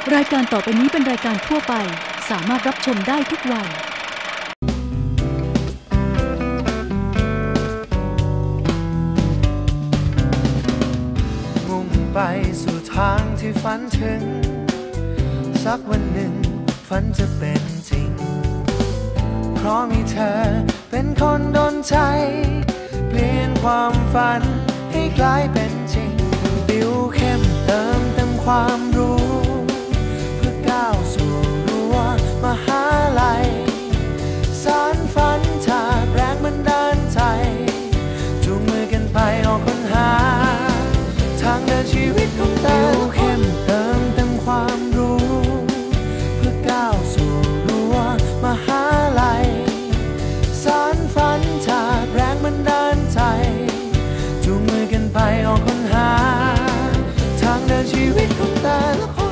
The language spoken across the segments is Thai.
รายการต่อไปนี้เป็นรายการทั่วไปสามารถรับชมได้ทุกวัยมุ่งไปสู่ทางที่ฝันถึงสักวันหนึ่งฝันจะเป็นจริงเพราะมีเธอเป็นคนดลใจเปลี่ยนความฝันให้กลายเป็นจริงติวเข้มเติมเต็มความรู้เพื่อก้าวสู่รั้วมหาลัยสานฝันจากแรงบันดาลใจจูงมือกันไปออกค้นหาทางเดินชีวิตของแต่ละคนเติมเต็มความรู้เพื่อก้าวสู่รั้วมหาลัยสานฝันจากแรงบันดาลใจจูงมือกันไปออกค้นหาทางเดินชีวิตของแต่ละคน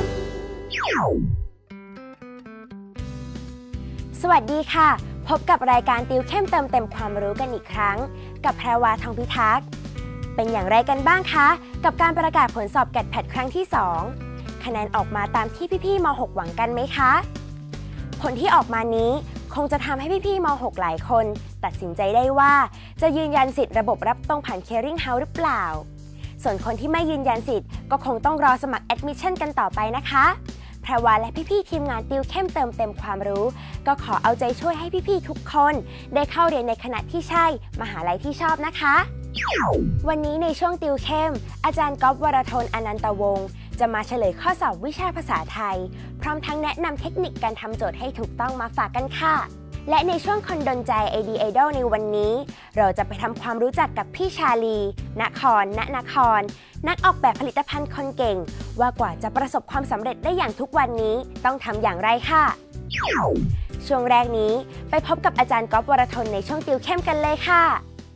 สวัสดีค่ะพบกับรายการติวเข้มเติมเต็มความรู้กันอีกครั้งกับแพรวาทองพิทักษ์เป็นอย่างไรกันบ้างคะกับการประกาศผลสอบแกดแพดครั้งที่2คะแนนออกมาตามที่พี่ๆม.6 หวังกันไหมคะผลที่ออกมานี้คงจะทำให้พี่ๆม.6 หลายคนตัดสินใจได้ว่าจะยืนยันสิทธิ์ระบบรับตรงผ่าน Caring House หรือเปล่าส่วนคนที่ไม่ยืนยันสิทธิ์ก็คงต้องรอสมัคร Admission กันต่อไปนะคะแพรวาและพี่ๆทีมงานติวเข้มเติมเต็มความรู้ก็ขอเอาใจช่วยให้พี่ๆทุกคนได้เข้าเรียนในคณะที่ใช่มหาลัยที่ชอบนะคะวันนี้ในช่วงติวเข้มอาจารย์ก๊อฟวรทนอนันตวงศ์จะมาเฉลยข้อสอบวิชาภาษาไทยพร้อมทั้งแนะนำเทคนิคการทำโจทย์ให้ถูกต้องมาฝากกันค่ะและในช่วงคนดลใจ AD Idol ในวันนี้เราจะไปทำความรู้จักกับพี่ชาลีนครนักออกแบบผลิตภัณฑ์คนเก่งว่ากว่าจะประสบความสำเร็จได้อย่างทุกวันนี้ต้องทำอย่างไรค่ะช่วงแรกนี้ไปพบกับอาจารย์ก๊อฟวรทนในช่วงติวเข้มกันเลยค่ะ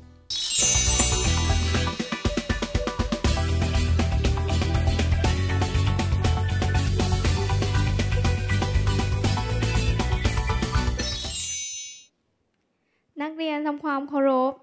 นักเรียนทำความเคารพ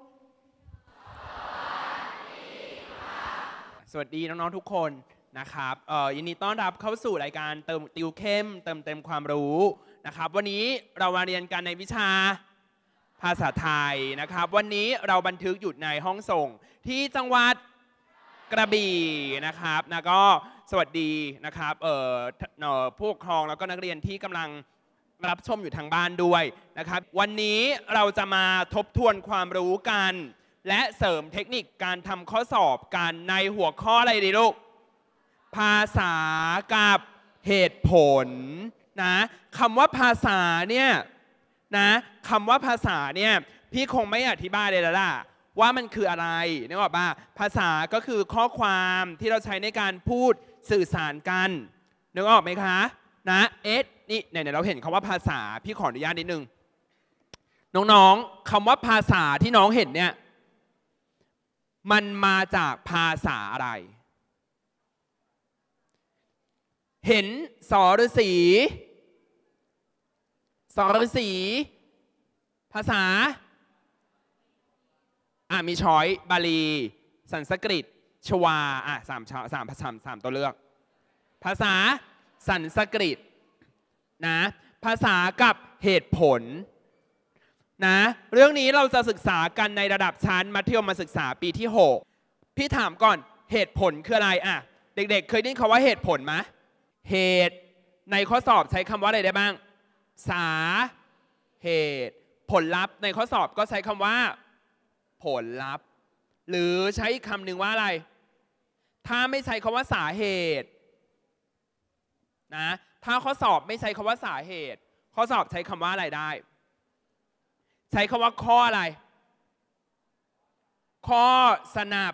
สวัสดีน้องๆทุกคนนะครับยินดีต้อนรับเข้าสู่รายการติวเข้มเติมเต็มความรู้นะครับวันนี้เรามาเรียนกันในวิชาภาษาไทยนะครับวันนี้เราบันทึกอยู่ในห้องส่งที่จังหวัดกระบี่นะครับแล้วก็สวัสดีนะครับผู้ปกครองแล้วก็นักเรียนที่กำลังรับชมอยู่ทางบ้านด้วยนะครับวันนี้เราจะมาทบทวนความรู้กันและเสริมเทคนิคการทำข้อสอบกันในหัวข้ออะไรดีลูกภาษากับเหตุผลนะคำว่าภาษาเนี่ยนะคำว่าภาษาเนี่ยพี่คงไม่อธิบายเลยแล้วล่ะว่ามันคืออะไรนึกออกป่ะภาษาก็คือข้อความที่เราใช้ในการพูดสื่อสารกันนึกออกไหมคะนะนี่เนี่ยเราเห็นคำว่าภาษาพี่ขออนุญาตนิดนึงน้องๆคำว่าภาษาที่น้องเห็นเนี่ยมันมาจากภาษาอะไรเห็นสอฤาษีภาษามีช้อยบาลีสันสกฤตชวาสามตัวเลือกภาษาสันสกฤตนะภาษากับเหตุผลนะเรื่องนี้เราจะศึกษากันในระดับชั้นมัธยมศึกษาปีที่6พี่ถามก่อนเหตุผลคืออะไรเด็กๆเคยได้ยินคำว่าเหตุผลไหมเหตุในข้อสอบใช้คำว่าอะไรได้บ้างสาเหตุผลลัพธ์ในข้อสอบก็ใช้คำว่าผลลัพธ์หรือใช้คำหนึ่งว่าอะไรถ้าไม่ใช้คำว่าสาเหตุนะถ้าข้อสอบไม่ใช้คำว่าสาเหตุข้อสอบใช้คำว่าอะไรได้ใช้คำว่าข้ออะไรข้อสนับ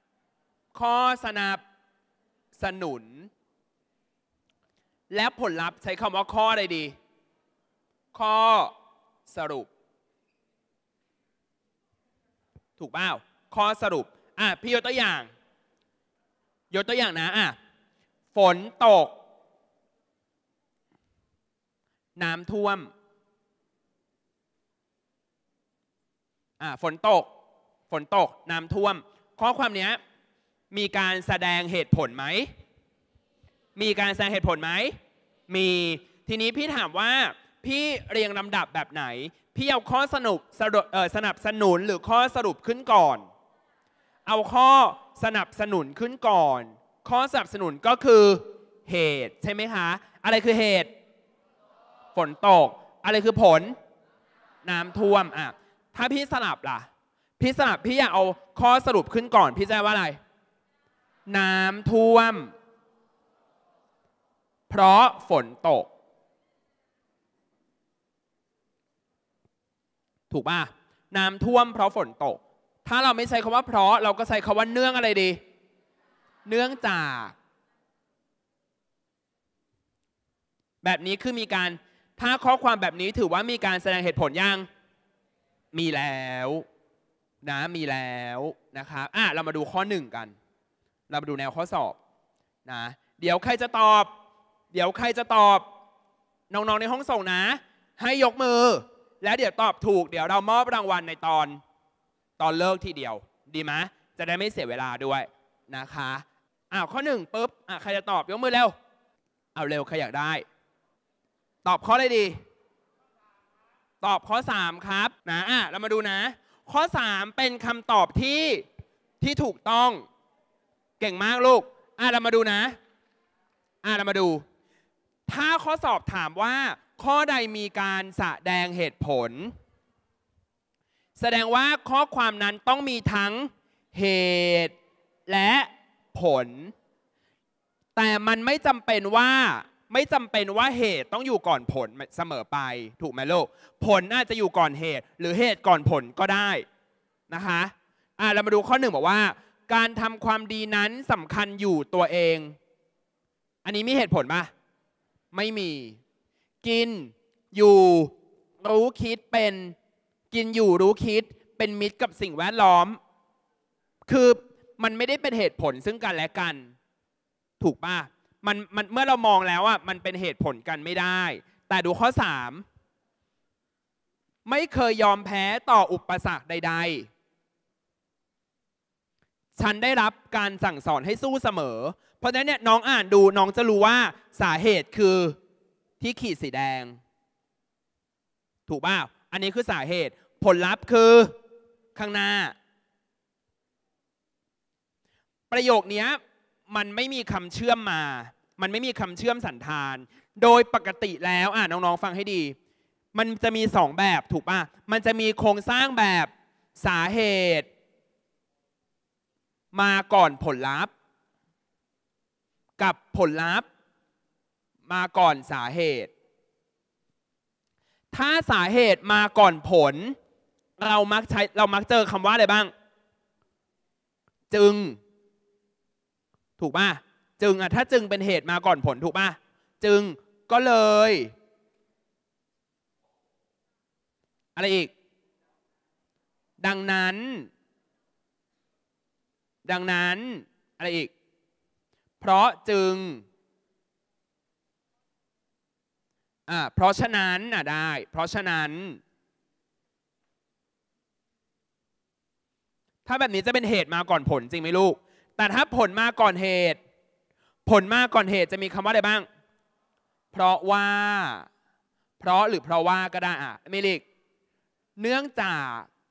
สนุนและผลลัพธ์ใช้คำว่าข้ออะไรดีข้อสรุปถูกเปล่าข้อสรุปพี่ยกตัวอย่างนะฝนตกน้ำท่วมฝนตกน้ำท่วมข้อความนี้มีการแสดงเหตุผลไหมมีทีนี้พี่ถามว่าพี่เรียงลำดับแบบไหนพี่เอาข้อสนับสนุนหรือข้อสรุปขึ้นก่อนเอาข้อสนับสนุนขึ้นก่อนข้อสนับสนุนก็คือเหตุใช่ไหมคะอะไรคือเหตุฝนตกอะไรคือผลน้ำท่วมอ่ะถ้าพี่สลับล่ะพี่สลับพี่อยากเอาข้อสรุปขึ้นก่อนพี่จะว่าอะไรน้ำท่วมเพราะฝนตกถูกป่ะน้ำท่วมเพราะฝนตกถ้าเราไม่ใช้คำว่าเพราะเราก็ใช้คำว่าเนื่องอะไรดีเนื่องจากแบบนี้คือมีการถ้าข้อความแบบนี้ถือว่ามีการแสดงเหตุผลยังมีแล้วนะมีแล้วนะคะเรามาดูข้อ1กันเรามาดูแนวข้อสอบนะเดี๋ยวใครจะตอบน้องๆในห้องส่งนะให้ยกมือแล้วเดี๋ยวตอบถูกเดี๋ยวเรามอบรางวัลในตอนเลิกทีเดียวดีไหมจะได้ไม่เสียเวลาด้วยนะคะข้อ1ปุ๊บใครจะตอบยกมือเร็วเอาเร็วใครอยากได้ตอบข้ออะไรดีตอบข้อ3ครับนะเรามาดูนะข้อ3เป็นคำตอบที่ถูกต้องเก่งมากลูกเรามาดูนะเรามาดูถ้าข้อสอบถามว่าข้อใดมีการแสดงเหตุผลแสดงว่าข้อความนั้นต้องมีทั้งเหตุและผลแต่มันไม่จำเป็นว่าเหตุต้องอยู่ก่อนผลเสมอไปถูกไหมลูกผลอาจจะอยู่ก่อนเหตุหรือเหตุก่อนผลก็ได้นะคะเรามาดูข้อ1บอกว่าการทำความดีนั้นสำคัญอยู่ตัวเองอันนี้มีเหตุผลป่ะไม่มีกินอยู่รู้คิดเป็นกินอยู่รู้คิดเป็นมิตรกับสิ่งแวดล้อมคือมันไม่ได้เป็นเหตุผลซึ่งกันและกันถูกป่ะมันเมื่อเรามองแล้วมันเป็นเหตุผลกันไม่ได้แต่ดูข้อ3ไม่เคยยอมแพ้ต่ออุปสรรคใดๆฉันได้รับการสั่งสอนให้สู้เสมอเพราะฉะนั้นเนี่ยน้องอ่านดูน้องจะรู้ว่าสาเหตุคือที่ขีดสีแดงถูกป่ะอันนี้คือสาเหตุผลลัพธ์คือข้างหน้าประโยคนี้มันไม่มีคำเชื่อมมามันไม่มีคำเชื่อมสันธานโดยปกติแล้วน้องๆฟังให้ดีมันจะมี2แบบถูกป่ะมันจะมีโครงสร้างแบบสาเหตุมาก่อนผลลัพธ์กับผลลัพธ์มาก่อนสาเหตุถ้าสาเหตุมาก่อนผลเรามักเจอคำว่าอะไรบ้างจึงถูกป่ะจึงถ้าจึงเป็นเหตุมาก่อนผลถูกป่ะจึงก็เลยอะไรอีกดังนั้นอะไรอีกเพราะจึงเพราะฉะนั้นได้เพราะฉะนั้นถ้าแบบนี้จะเป็นเหตุมาก่อนผลจริงไหมลูกแต่ถ้าผลมาก่อนเหตุจะมีคำว่าอะไรบ้างเพราะว่าเพราะหรือเพราะว่าก็ได้ไม่ลิกเนื่องจาก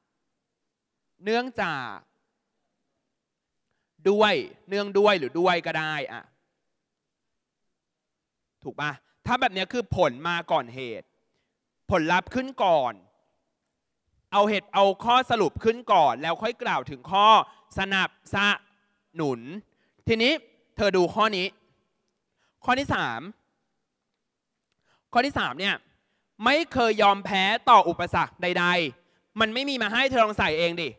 ด้วยเนื่องด้วยหรือด้วยก็ได้ถูกป่ะถ้าแบบนี้คือผลมาก่อนเหตุผลลัพธ์ขึ้นก่อนเอาข้อสรุปขึ้นก่อนแล้วค่อยกล่าวถึงข้อสนับสนุนทีนี้เธอดูข้อนี้ข้อที่3เนี่ยไม่เคยยอมแพ้ต่ออุปสรรคใดๆมันไม่มีมาให้เธอลองใส่เองดิ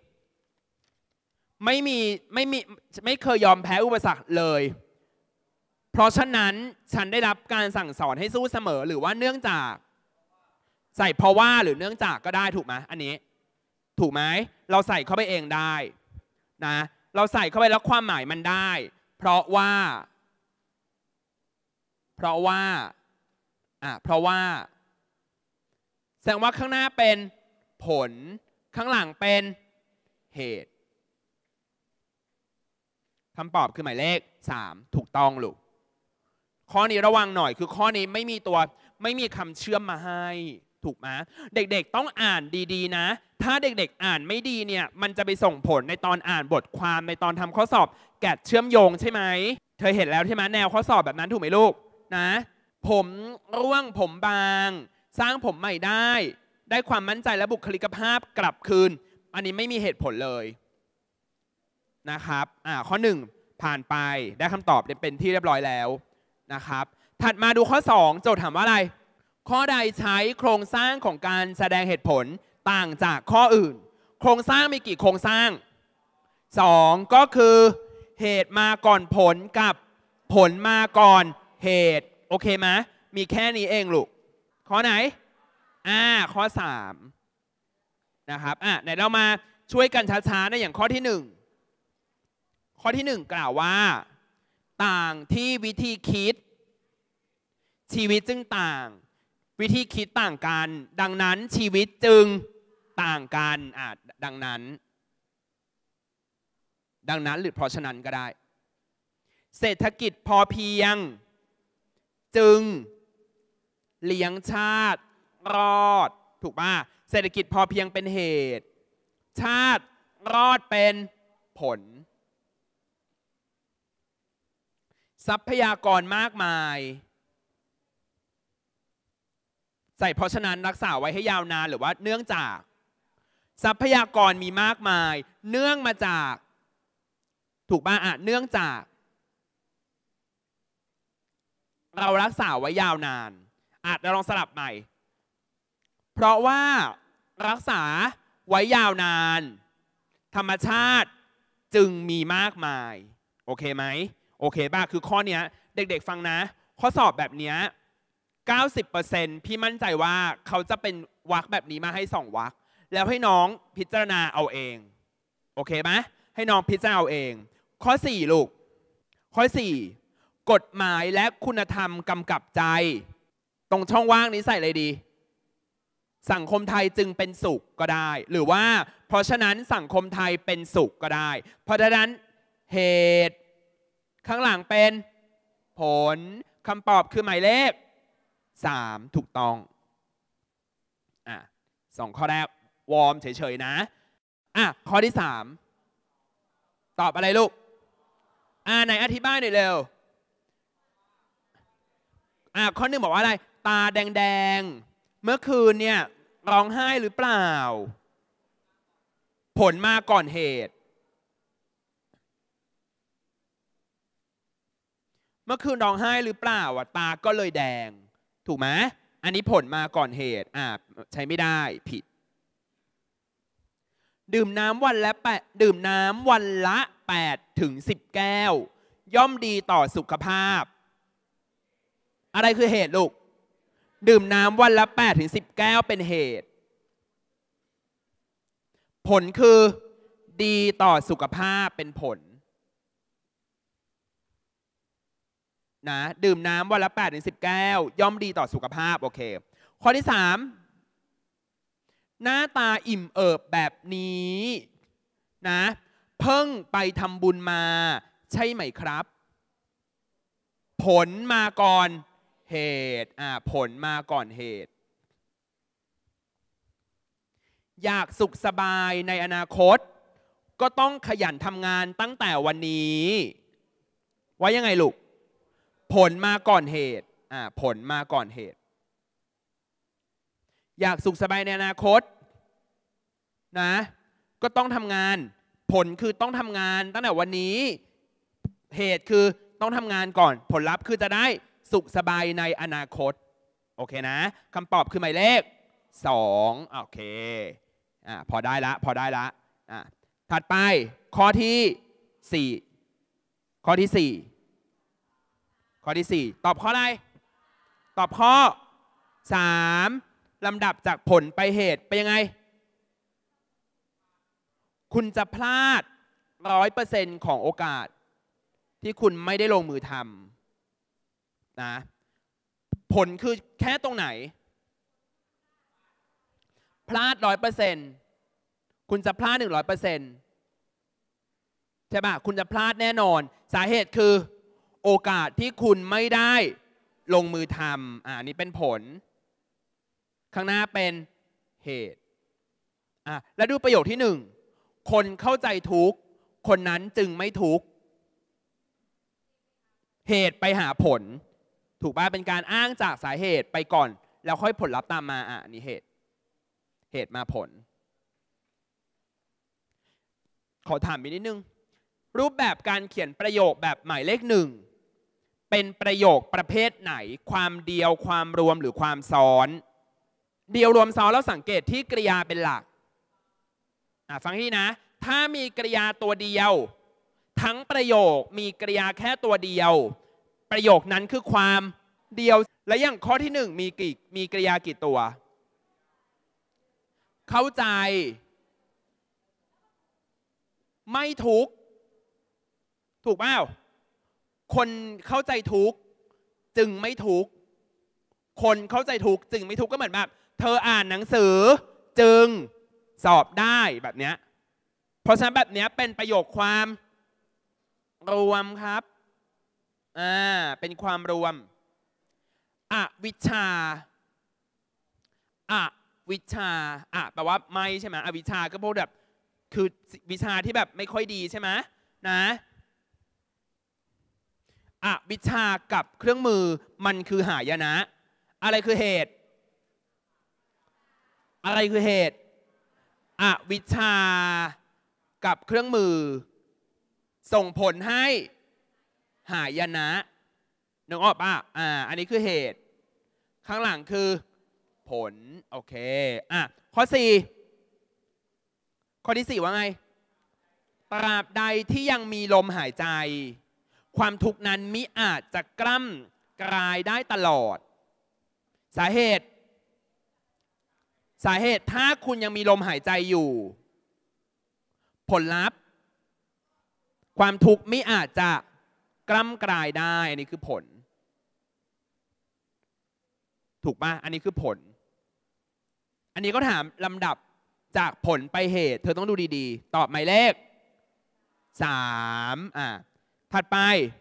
ไม่เคยยอมแพ้อุปสรรคเลยเพราะฉะนั้นฉันได้รับการสั่งสอนให้สู้เสมอหรือว่าเนื่องจากใส่เพราะว่าหรือเนื่องจากก็ได้ถูกไหมอันนี้ถูกไหมเราใส่เข้าไปเองได้นะเราใส่เข้าไปแล้วความหมายมันได้เพราะว่าแสดงว่าข้างหน้าเป็นผลข้างหลังเป็นเหตุคำตอบคือหมายเลข3ถูกต้องลูกข้อนี้ระวังหน่อยคือข้อนี้ไม่มีคำเชื่อมมาให้ถูกไหมเด็กๆต้องอ่านดีๆนะถ้าเด็กๆอ่านไม่ดีเนี่ยมันจะไปส่งผลในตอนอ่านบทความในตอนทำข้อสอบแกดเชื่อมโยงใช่ไหมเธอเห็นแล้วใช่ไหมแนวข้อสอบแบบนั้นถูกไหมลูกนะผมร่วงผมบางสร้างผมใหม่ได้ความมั่นใจและบุคลิกภาพกลับคืนอันนี้ไม่มีเหตุผลเลยนะครับข้อ1ผ่านไปได้คำตอบเป็นที่เรียบร้อยแล้วนะครับถัดมาดูข้อ2โจทย์ถามว่าอะไรข้อใดใช้โครงสร้างของการแสดงเหตุผลต่างจากข้ออื่นโครงสร้างมีกี่โครงสร้าง2ก็คือเหตุมาก่อนผลกับผลมาก่อนเหตุโอเคไหมมีแค่นี้เองลูกข้อไหนข้อ3นะครับไหนเรามาช่วยกันช้าๆในอย่างข้อที่1ข้อที่1กล่าวว่าต่างที่วิธีคิดชีวิตจึงต่างวิธีคิดต่างกันดังนั้นชีวิตจึงต่างกันดังนั้นหรือเพราะฉะนั้นก็ได้เศรษฐกิจพอเพียงจึงเลี้ยงชาติรอดถูกป่ะเศรษฐกิจพอเพียงเป็นเหตุชาติรอดเป็นผลทรัพยากรมากมายใส่เพราะฉะนั้นรักษาไว้ให้ยาวนานหรือว่าเนื่องจากทรัพยากรมีมากมายเนื่องมาจากถูกป่ะเนื่องจากเรารักษาไว้ยาวนานเราลองสลับใหม่เพราะว่ารักษาไว้ยาวนานธรรมชาติจึงมีมากมายโอเคไหมโอเคป่ะคือข้อนี้เด็กๆฟังนะข้อสอบแบบนี้ 90% พี่มั่นใจว่าเขาจะเป็นวรรคแบบนี้มาให้2 วรรคแล้วให้น้องพิจารณาเอาเองโอเคไหมให้น้องพิจารณาเอาเองข้อ4ลูกข้อ4กฎหมายและคุณธรรมกำกับใจตรงช่องว่างนี้ใส่อะไรดีสังคมไทยจึงเป็นสุขก็ได้หรือว่าเพราะฉะนั้นสังคมไทยเป็นสุขก็ได้เพราะฉะนั้นเหตุข้างหลังเป็นผลคำตอบคือหมายเลข3ถูกต้อง2ข้อแรกวอร์มเฉยๆนะข้อที่3ตอบอะไรลูกไหนอธิบายหน่อยเร็วข้อ1บอกว่าอะไรตาแดงๆเมื่อคืนเนี่ยร้องไห้หรือเปล่าผลมาก่อนเหตุเมื่อคืนร้องไห้หรือเปล่าตาก็เลยแดงถูกไหมอันนี้ผลมาก่อนเหตุใช้ไม่ได้ผิดดื่มน้ำวันละ8 ถึง 10 แก้วย่อมดีต่อสุขภาพอะไรคือเหตุลูกดื่มน้ำวันละ8 ถึง 10 แก้วเป็นเหตุผลคือดีต่อสุขภาพเป็นผลนะดื่มน้ำวันละ8 ถึง 10 แก้วย่อมดีต่อสุขภาพโอเคข้อที่3หน้าตาอิ่มเอิบแบบนี้นะเพิ่งไปทำบุญมาใช่ไหมครับผลมาก่อนเหตุผลมาก่อนเหตุอยากสุขสบายในอนาคตก็ต้องขยันทำงานตั้งแต่วันนี้ว่ายังไงลูกผลมาก่อนเหตุผลมาก่อนเหตุอยากสุขสบายในอนาคตนะก็ต้องทำงานผลคือต้องทำงานตั้งแต่วันนี้เหตุคือต้องทำงานก่อนผลลัพธ์คือจะได้สุขสบายในอนาคตโอเคนะคำตอบคือหมายเลข2โอเคพอได้ละถัดไปข้อที่4ข้อที่4ตอบข้ออะไรตอบข้อ3ลำดับจากผลไปเหตุเป็นยังไงคุณจะพลาด 100% ของโอกาสที่คุณไม่ได้ลงมือทำนะผลคือแค่ตรงไหนพลาด 100% คุณจะพลาด 100% ใช่ป่ะคุณจะพลาดแน่นอนสาเหตุคือโอกาสที่คุณไม่ได้ลงมือทำนี่เป็นผลข้างหน้าเป็นเหตุแล้วดูประโยคที่1คนเข้าใจทุกข์คนนั้นจึงไม่ทุกข์เหตุไปหาผลถูกป่ะเป็นการอ้างจากสาเหตุไปก่อนแล้วค่อยผลลัพธ์ตามมานี่เหตุมาผลขอถามอีกนิดนึงรูปแบบการเขียนประโยคแบบหมายเลข1เป็นประโยคประเภทไหนความเดียวความรวมหรือความซ้อนเดียวรวมซ้อนแล้วสังเกตที่กริยาเป็นหลักฟังให้ดีนะถ้ามีกริยาตัวเดียวทั้งประโยคมีกริยาแค่ตัวเดียวประโยคนั้นคือความเดียวและอย่างข้อที่1มีกริยากี่ตัวเข้าใจไม่ทุกข์ถูกเปล่าคนเข้าใจทุกข์จึงไม่ทุกข์คนเข้าใจทุกข์จึงไม่ทุกข์ก็เหมือนแบบเธออ่านหนังสือจึงสอบได้แบบเนี้ยเพราะฉะนั้นแบบเนี้ยเป็นประโยคความรวมครับเป็นความรวมอวิชชาแปลว่าไม่ใช่ไหมอวิชชาก็พวกแบบคือวิชาที่แบบไม่ค่อยดีใช่ไหมนะอวิชชากับเครื่องมือมันคือหายนะอะไรคือเหตุอวิชชากับเครื่องมือส่งผลให้หายนะนึกออกป่ะอันนี้คือเหตุข้างหลังคือผลโอเคข้อที่4ว่าไงตราบใดที่ยังมีลมหายใจความทุกข์นั้นมิอาจจะกล้ำกลายได้ตลอดสาเหตุถ้าคุณยังมีลมหายใจอยู่ผลลัพธ์ความทุกข์มิอาจจะกล้ำกลายได้อันนี้คือผลถูกป่ะอันนี้คือผลอันนี้ก็ถามลำดับจากผลไปเหตุเธอต้องดูดีๆตอบหมายเลข3ถัดไป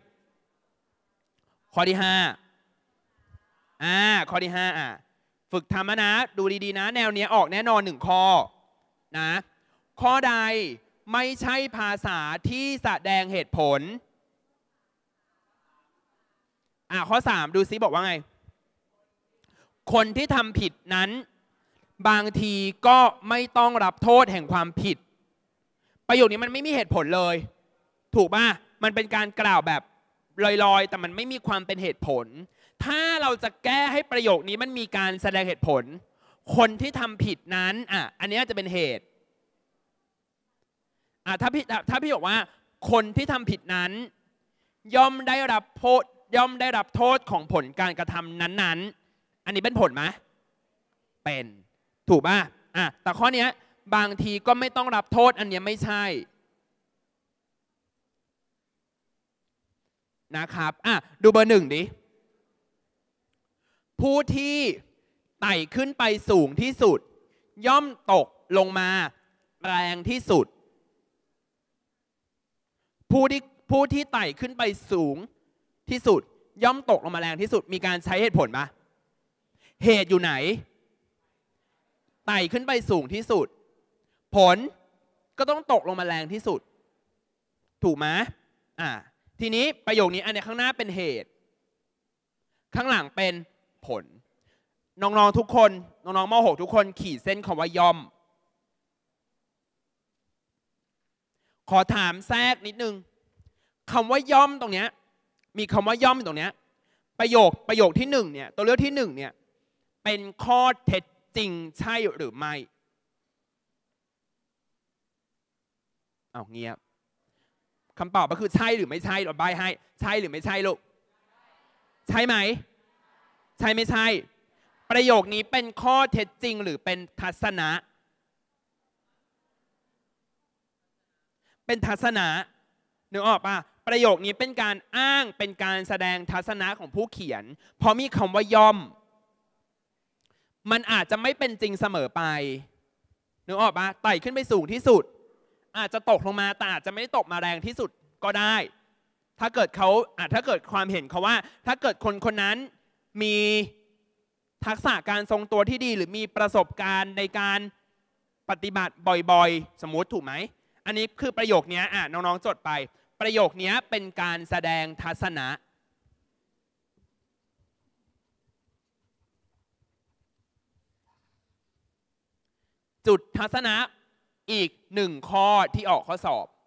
ข้อที่5ข้อที่5ฝึกทำนะดูดีๆนะแนวนี้ออกแน่นอน1ข้อนะข้อใดไม่ใช่ภาษาที่แสดงเหตุผลข้อ3ดูซิบอกว่าไงคนที่ทำผิดนั้นบางทีก็ไม่ต้องรับโทษแห่งความผิดประโยคนี้มันไม่มีเหตุผลเลยถูกป่ะมันเป็นการกล่าวแบบลอยๆแต่มันไม่มีความเป็นเหตุผลถ้าเราจะแก้ให้ประโยคนี้มันมีการแสดงเหตุผลคนที่ทำผิดนั้นอันนี้จะเป็นเหตุถ้าพี่บอกว่าคนที่ทำผิดนั้นย่อมได้รับโทษของผลการกระทำนั้นๆอันนี้เป็นผลไหมเป็นถูกป่ะแต่ข้อนี้บางทีก็ไม่ต้องรับโทษอันนี้ไม่ใช่นะครับดูเบอร์1ดิผู้ที่ไต่ขึ้นไปสูงที่สุดย่อมตกลงมาแรงที่สุดผู้ที่ไต่ขึ้นไปสูงที่สุดย่อมตกลงมาแรงที่สุดมีการใช้เหตุผลปะเหตุอยู่ไหนไต่ขึ้นไปสูงที่สุดผลก็ต้องตกลงมาแรงที่สุดถูกไหมทีนี้ประโยคนี้อันนี้ข้างหน้าเป็นเหตุข้างหลังเป็นผลน้องๆทุกคนน้องๆม.6 ทุกคนขีดเส้นคำว่าย่อมขอถามแทรกนิดนึงคำว่าย่อมตรงเนี้ยมีคำว่าย่อมตรงเนี้ยประโยคที่1เนี่ยตัวเลือกที่1เนี่ยเป็นข้อเท็จจริงใช่หรือไม่เงียบคำตอบก็คือใช่หรือไม่ใช่เราใบให้ใช่หรือไม่ใช่ลูกใช่ไหมใช่ไม่ใช่ประโยคนี้เป็นข้อเท็จจริงหรือเป็นทัศนะเป็นทัศนะนึกออกป่ะประโยคนี้เป็นการอ้างเป็นการแสดงทัศนะของผู้เขียนเพราะมีคำว่าย่อมมันอาจจะไม่เป็นจริงเสมอไปนึกออกป่ะไต่ขึ้นไปสูงที่สุดอาจจะตกลงมาแต่อาจจะไม่ได้ตกมาแรงที่สุดก็ได้ถ้าเกิดความเห็นเขาว่าถ้าเกิดคนคนนั้นมีทักษะการทรงตัวที่ดีหรือมีประสบการณ์ในการปฏิบัติบ่อยๆสมมุติถูกไหมอันนี้คือประโยคนี้น้องๆจดไปประโยคนี้เป็นการแสดงทัศนะจุดทัศนะอีก1ข้อที่ออกข้อสอบ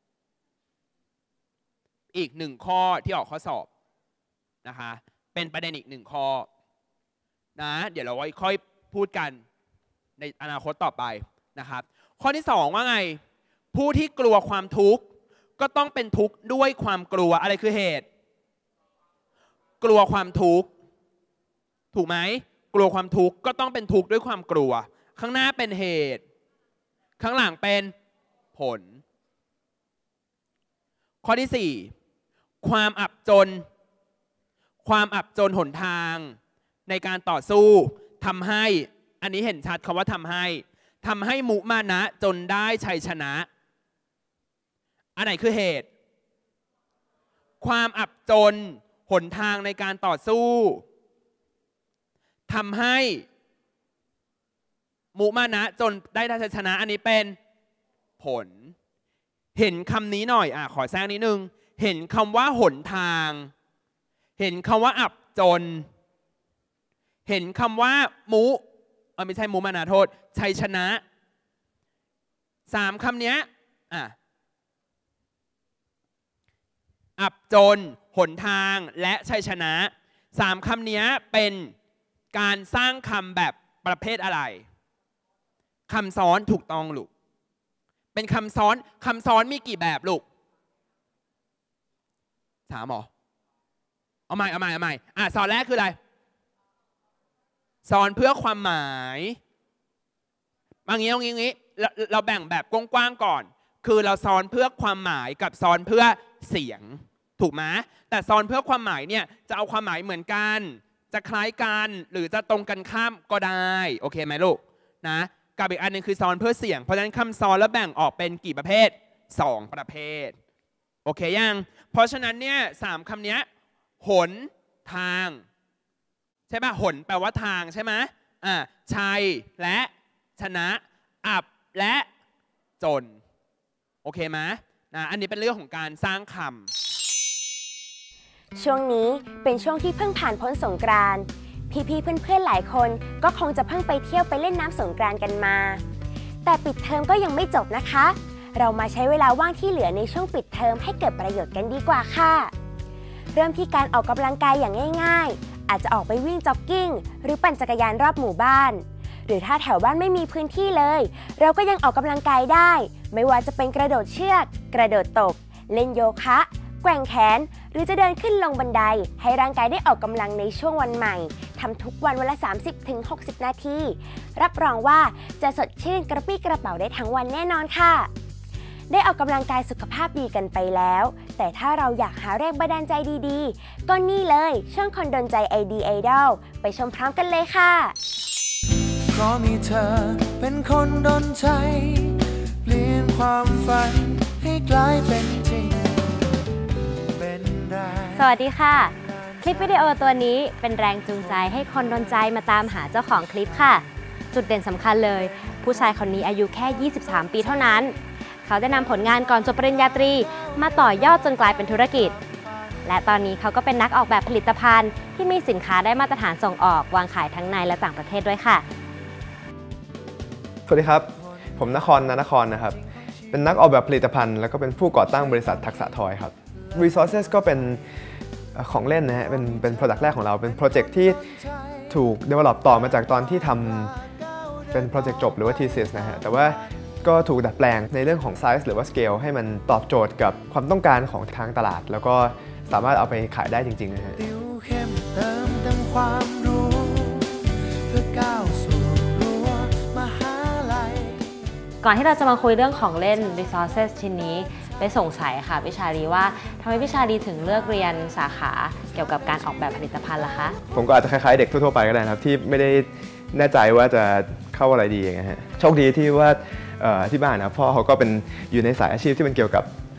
อีก1ข้อที่ออกข้อสอบนะคะเป็นประเด็นอีก1ข้อนะเดี๋ยวเราไว้ค่อยพูดกันในอนาคตต่อไปนะครับข้อที่2ว่าไงผู้ที่กลัวความทุกข์ก็ต้องเป็นทุกข์ด้วยความกลัวอะไรคือเหตุกลัวความทุกข์ถูกไหมกลัวความทุกข์ก็ต้องเป็นทุกข์ด้วยความกลัวข้างหน้าเป็นเหตุข้างหลังเป็นผลข้อที่4ความอับจนหนทางในการต่อสู้ทำให้อันนี้เห็นชัดคำว่าทำให้มุมานะจนได้ชัยชนะอันไหนคือเหตุความอับจนหนทางในการต่อสู้ทำให้มุมานะจนได้ชัยชนะอันนี้เป็นผลเห็นคำนี้หน่อยขอแทรกนิดนึงเห็นคำว่าหนทางเห็นคำว่าอับจนเห็นคำว่าไม่ใช่มุมานะโทษชัยชนะ3คำนี้อับจนหนทางและชัยชนะ3คำนี้เป็นการสร้างคำแบบประเภทอะไรคำซ้อนถูกต้องลูกเป็นคำซ้อนมีกี่แบบลูก3หรอเอาใหม่ซ้อนแรกคืออะไรซ้อนเพื่อความหมายอย่างนี้เราแบ่งแบบกว้างๆก่อนคือเราซ้อนเพื่อความหมายกับซ้อนเพื่อเสียงถูกไหมแต่ซ้อนเพื่อความหมายเนี่ยจะเอาความหมายเหมือนกันจะคล้ายกันหรือจะตรงกันข้ามก็ได้โอเคไหมลูกนะกับอีกอันนึงคือซ้อนเพื่อเสียงเพราะฉะนั้นคำซ้อนแล้วแบ่งออกเป็นกี่ประเภท2ประเภทโอเคยังเพราะฉะนั้นเนี่ย3คำนี้หนทางใช่ป่ะหนแปลว่าทางใช่ไหมชัยและชนะอับและจนโอเคไหมอันนี้เป็นเรื่องของการสร้างคำช่วงนี้เป็นช่วงที่เพิ่งผ่านพ้นสงกรานต์พี่ๆเพื่อนๆหลายคนก็คงจะเพิ่งไปเที่ยวไปเล่นน้ำสงกรานต์กันมาแต่ปิดเทอมก็ยังไม่จบนะคะเรามาใช้เวลาว่างที่เหลือในช่วงปิดเทอมให้เกิดประโยชน์กันดีกว่าค่ะเริ่มที่การออกกำลังกายอย่างง่ายๆอาจจะออกไปวิ่งจ็อกกิ้งหรือปั่นจักรยานรอบหมู่บ้านหรือถ้าแถวบ้านไม่มีพื้นที่เลยเราก็ยังออกกำลังกายได้ไม่ว่าจะเป็นกระโดดเชือกกระโดดตบเล่นโยคะแกว่งแขนหรือจะเดินขึ้นลงบันไดให้ร่างกายได้ออกกำลังในช่วงวันใหม่ทำทุกวันละ 30-60 นาทีรับรองว่าจะสดชื่นกระปรี้กระเป๋าได้ทั้งวันแน่นอนค่ะได้ออกกำลังกายสุขภาพดีกันไปแล้วแต่ถ้าเราอยากหาแรงบันดาลใจดีๆก็นี่เลยช่วงคนดลใจไอดีไอดอลไปชมพร้อมกันเลยค่ะเพราะมีเธอเป็นคนดลใจเปลี่ยนความฝันให้กลายเป็นจริงสวัสดีค่ะคลิปวิดีโอตัวนี้เป็นแรงจูงใจให้คนดลใจมาตามหาเจ้าของคลิปค่ะจุดเด่นสำคัญเลยผู้ชายคนนี้อายุแค่23ปีเท่านั้นเขาได้นำผลงานก่อนจบปริญญาตรีมาต่อยอดจนกลายเป็นธุรกิจและตอนนี้เขาก็เป็นนักออกแบบผลิตภัณฑ์ที่มีสินค้าได้มาตรฐานส่งออกวางขายทั้งในและต่างประเทศด้วยค่ะสวัสดีครับผมนครนะครับเป็นนักออกแบบผลิตภัณฑ์แล้วก็เป็นผู้ก่อตั้งบริษัททักษะทอยครับ Resources ก็เป็นของเล่นนะฮะเป็น product แรกของเราเป็นโปรเจกต์ที่ถูก develop ต่อมาจากตอนที่ทำเป็นโปรเจกต์จบหรือว่า thesis นะฮะแต่ว่าก็ถูกดัดแปลงในเรื่องของ size หรือว่า scale ให้มันตอบโจทย์กับความต้องการของทางตลาดแล้วก็สามารถเอาไปขายได้จริงๆนะฮะติวเข้มเติมเต็มความรู้เพื่อก้าวสู่รั้วมหาลัยก่อนที่เราจะมาคุยเรื่องของเล่น Resources ชิ้นนี้ไปสงสัยค่ะพี่ชาลีว่าทำไมพี่ชาลีถึงเลือกเรียนสาขาเกี่ยวกับการออกแบบผลิตภัณฑ์ล่ะคะผมก็อาจจะคล้ายๆเด็กทั่วๆไปก็ได้ครับที่ไม่ได้แน่ใจว่าจะเข้าอะไรดีอย่างเงี้ยฮะโชคดีที่ว่าที่บ้านนะพ่อเขาก็เป็นอยู่ในสายอาชีพที่มันเกี่ยวกับ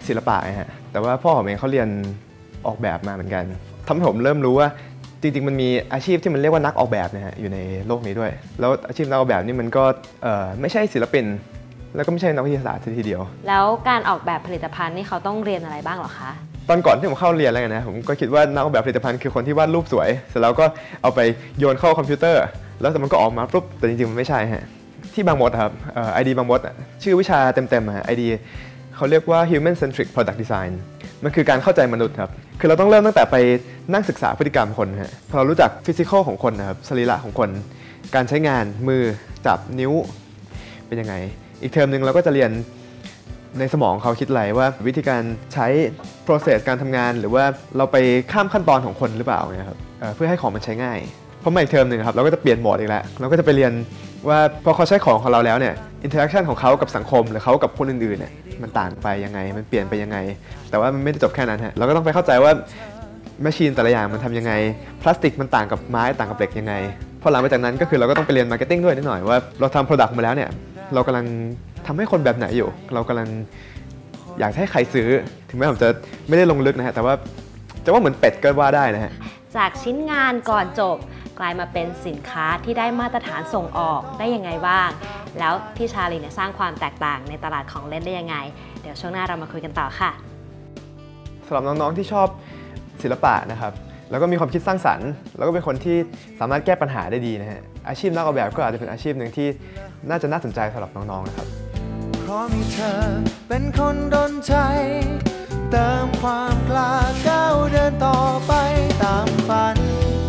ศิลปะนะฮะแต่ว่าพ่อผมเองเขาเรียนออกแบบมาเหมือนกันทำให้ผมเริ่มรู้ว่าจริงๆมันมีอาชีพที่มันเรียกว่านักออกแบบนะฮะอยู่ในโลกนี้ด้วยแล้วอาชีพนักออกแบบนี่มันก็ไม่ใช่ศิลปินแล้วก็ไม่ใช่นักวิทยาศาสตร์ทีเดียวแล้วการออกแบบผลิตภัณฑ์นี่เขาต้องเรียนอะไรบ้างหรอคะตอนก่อนที่ผมเข้าเรียนแล้วนะผมก็คิดว่านักออกแบบผลิตภัณฑ์คือคนที่วาดรูปสวยเสร็จแล้วก็เอาไปโยนเข้าคอมพิวเตอร์แล้วมันก็ออกมาปุ๊บแต่จริงๆมันไม่ใช่ฮะที่บางมดครับID บางมดชื่อวิชาเต็มๆID เขาเรียกว่า Human Centric Product Design มันคือการเข้าใจมนุษย์ครับคือเราต้องเริ่มตั้งแต่ไปนั่งศึกษาพฤติกรรมคนฮะพอเรารู้จักฟิสิกอลของคนนะครับสรีระของคนการใช้งานมือจับนิ้วเป็นยังไงอีกเทอมนึงเราก็จะเรียนในสมองเขาคิดอะไรว่าวิธีการใช้ process การทำงานหรือว่าเราไปข้ามขั้นตอนของคนหรือเปล่านะครับเพื่อให้ของมันใช้ง่ายเพราะมาอีกเทอมนึงครับเราก็จะเปลี่ยนโหมดอีกแล้วเราก็จะไปเรียนว่าพอเขาใช้ของเราแล้วเนี่ยอินเทอร์แอคชั่นของเขากับสังคมหรือเขากับคนอื่นๆเนี่ยมันต่างไปยังไงมันเปลี่ยนไปยังไงแต่ว่ามันไม่ได้จบแค่นั้นฮะเราก็ต้องไปเข้าใจว่าแมชชีนแต่ละอย่างมันทำยังไงพลาสติกมันต่างกับไม้ต่างกับเหล็กยังไงพอหลังจากนั้นก็คือเราก็ต้องไปเรียนมาร์เก็ตติ้งด้วยนิดหน่อยว่าเราทำโปรดักต์มาแล้วเนี่ยเรากำลังทำให้คนแบบไหนอยู่เรากำลังอยากให้ใครซื้อถึงแม้ผมจะไม่ได้ลงลึกนะฮะแต่ว่าจะว่าเหมือนเป็ดก็ว่าได้นะฮะจากชิ้นงานก่อนจบกลายมาเป็นสินค้าที่ได้มาตรฐานส่งออกได้ยังไงบ้างแล้วพี่ชาลีเนี่ยสร้างความแตกต่างในตลาดของเล่นได้ยังไงเดี๋ยวช่วงหน้าเรามาคุยกันต่อค่ะสำหรับน้องๆที่ชอบศิลปะนะครับแล้วก็มีความคิดสร้างสรรค์แล้วก็เป็นคนที่สามารถแก้ปัญหาได้ดีนะฮะอาชีพนักออกแบบก็อาจจะเป็นอาชีพหนึ่งที่น่าจะน่าสนใจสำหรับน้องๆนะครับเพราะมีเธอเป็นคนดลใจเติมความกล้าก้าวเดินต่อไปตามฝัน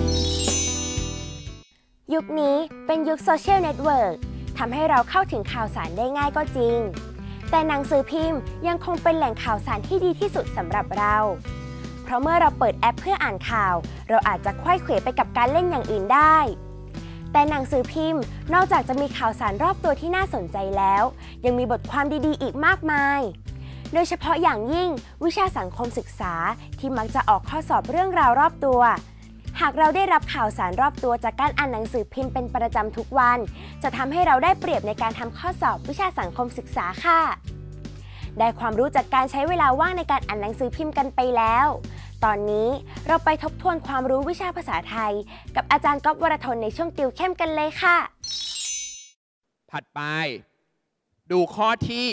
ยุคนี้เป็นยุคโซเชียลเน็ตเวิร์กทำให้เราเข้าถึงข่าวสารได้ง่ายก็จริงแต่หนังสือพิมพ์ยังคงเป็นแหล่งข่าวสารที่ดีที่สุดสำหรับเราเพราะเมื่อเราเปิดแอปเพื่ออ่านข่าวเราอาจจะไขว้เขวไปกับการเล่นอย่างอื่นได้แต่หนังสือพิมพ์นอกจากจะมีข่าวสารรอบตัวที่น่าสนใจแล้วยังมีบทความดีๆอีกมากมายโดยเฉพาะอย่างยิ่งวิชาสังคมศึกษาที่มักจะออกข้อสอบเรื่องราวรอบตัวหากเราได้รับข่าวสารรอบตัวจากการอ่านหนังสือพิมพ์เป็นประจำทุกวันจะทำให้เราได้เปรียบในการทำข้อสอบวิชาสังคมศึกษาค่ะได้ความรู้จากการใช้เวลาว่างในการอ่านหนังสือพิมพ์กันไปแล้วตอนนี้เราไปทบทวนความรู้วิชาภาษาไทยกับอาจารย์ก๊อฟวรทนในช่วงติวเข้มกันเลยค่ะถัดไปดูข้อที่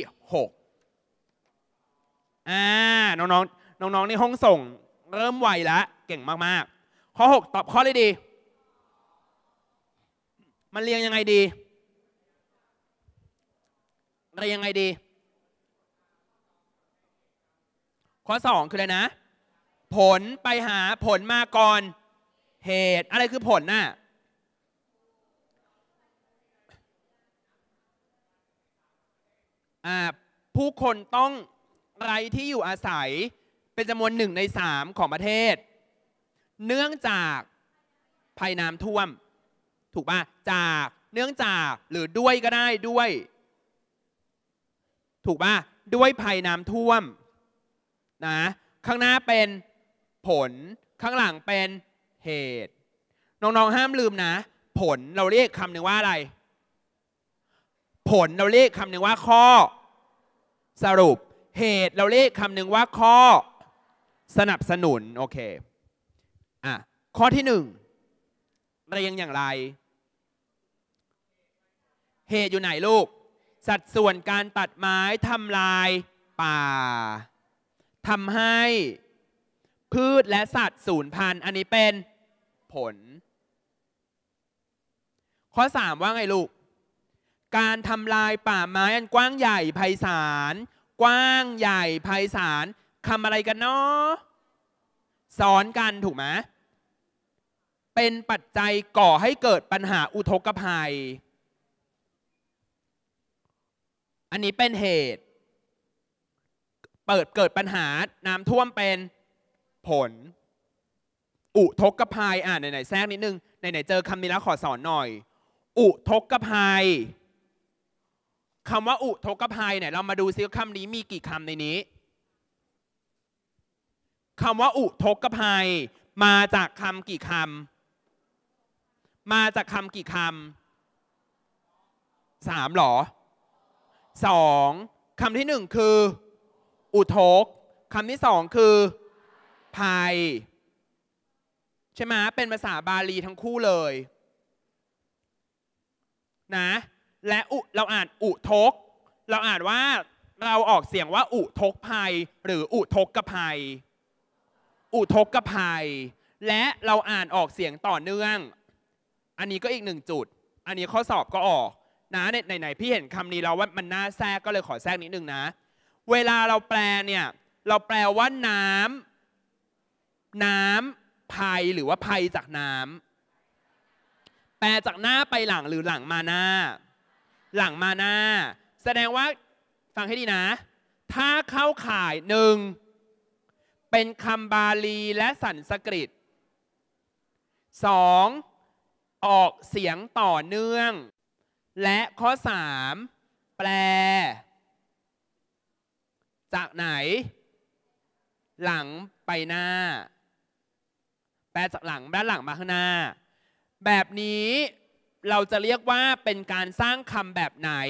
6น้องๆในห้องส่งเริ่มไวแล้วเก่งมากๆข้อ6ตอบข้อเลยดีมันเรียงยังไงดีเรียงยังไงดีข้อ2คืออะไรนะผลไปหาผลมาก่อนเหตุอะไรคือผลน่ะผู้คนต้องไร้ที่อยู่อาศัยเป็นจำนวน1 ใน 3ของประเทศเนื่องจากภัยน้ำท่วมถูกป่ะจากเนื่องจากหรือด้วยก็ได้ด้วยถูกป่ะด้วยภัยน้ำท่วมนะข้างหน้าเป็นผลข้างหลังเป็นเหตุน้องๆห้ามลืมนะผลเราเรียกคำหนึ่งว่าอะไรผลเราเรียกคำหนึ่งว่าข้อสรุปเหตุเราเรียกคำหนึ่งว่าข้อสนับสนุนโอเคข้อที่1เรียงอย่างไรเหตุอยู่ไหนลูกสัดส่วนการตัดไม้ทำลายป่าทำให้พืชและสัตว์สูญพันธุ์อันนี้เป็นผลข้อ3ว่าไงลูกการทำลายป่าไม้อันกว้างใหญ่ไพศาลกว้างใหญ่ไพศาลคำอะไรกันเนาะซ้อนกันถูกไหมเป็นปัจจัยก่อให้เกิดปัญหาอุทกภัยอันนี้เป็นเหตุเกิดปัญหาน้ำท่วมเป็นผลอุทกภัยไหนๆแทรกนิดนึงไหนๆเจอคำนี้แล้วขอสอนหน่อยอุทกภัยคำว่าอุทกภัยเนี่ยเรามาดูซิว่าคำนี้มีกี่คำในนี้คำว่าอุทกภัยมาจากคำกี่คำมาจากคำกี่คำ3หรอ2คำที่1คืออุทกคำที่สองคือภัยใช่ไหมเป็นภาษาบาลีทั้งคู่เลยนะและเราอ่านอุทกเราอ่านว่าเราออกเสียงว่าอุทกภัยหรืออุทกภัยอุทกภัยและเราอ่านออกเสียงต่อเนื่องอันนี้ก็อีกหนึ่งจุดอันนี้ข้อสอบก็ออกนะไหนพี่เห็นคำนี้เราว่ามันน่าแทรกก็เลยขอแทรกนิดนึงนะเวลาเราแปลเนี่ยเราแปลว่าน้ำภัยหรือว่าภัยจากน้ำแปลจากหน้าไปหลังหรือหลังมาหน้าหลังมาหน้าแสดงว่าฟังให้ดีนะถ้าเข้าข่ายหนึ่งเป็นคำบาลีและสันสกฤตสองออกเสียงต่อเนื่องและข้อสามแปลจากไหนหลังไปหน้าแปลจากหลังด้านหลังมาข้างหน้าแบบนี้เราจะเรียกว่าเป็นการสร้างคำแบบไหน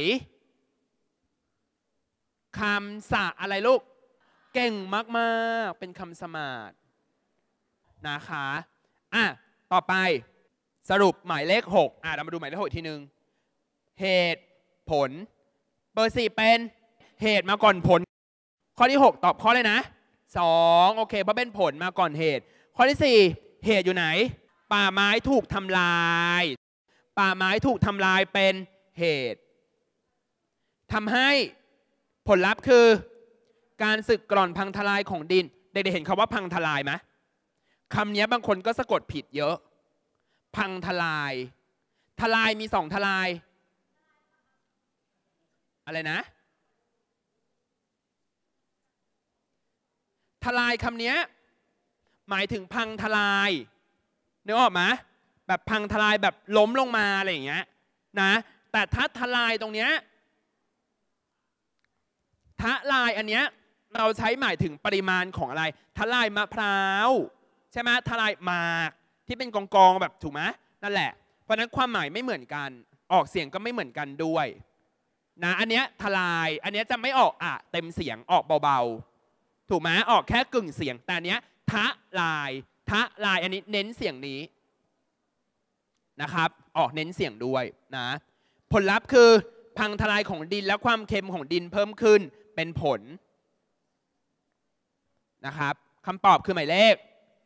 คำสะอะไรลูกเก่งมากๆเป็นคำสมาร์ทนะคะต่อไปสรุปหมายเลข6เรามาดูหมายเลข6ทีนึงเหตุผลเบอร์4เป็นเหตุมาก่อนผลข้อที่6ตอบข้อเลยนะ2โอเคเพราะเป็นผลมาก่อนเหตุข้อที่4เหตุอยู่ไหนป่าไม้ถูกทำลายป่าไม้ถูกทำลายเป็นเหตุทำให้ผลลัพธ์คือการสึกกร่อนพังทลายของดินเด็กๆเห็นคำว่าพังทลายไหมคำนี้บางคนก็สะกดผิดเยอะพังทลายทลายมี2ทลายอะไรนะทลายคำนี้หมายถึงพังทลายนึกออกไหมแบบพังทลายแบบล้มลงมาอะไรอย่างเงี้ยนะแต่ถ้าทลายตรงเนี้ยทลายอันเนี้ยเราใช้หมายถึงปริมาณของอะไรทลายมะพร้าวใช่ไหมทลายหมากที่เป็นกองๆแบบถูกไหมนั่นแหละเพราะนั้นความหมายไม่เหมือนกันออกเสียงก็ไม่เหมือนกันด้วยนะอันเนี้ยทลายอันเนี้ยจะไม่ออกเต็มเสียงออกเบาๆถูกไหมออกแค่กึ่งเสียงแต่อันเนี้ยทลายอันนี้เน้นเสียงนี้นะครับออกเน้นเสียงด้วยนะผลลัพธ์คือพังทลายของดินและความเค็มของดินเพิ่มขึ้นเป็นผลนะครับคำตอบคือหมายเลข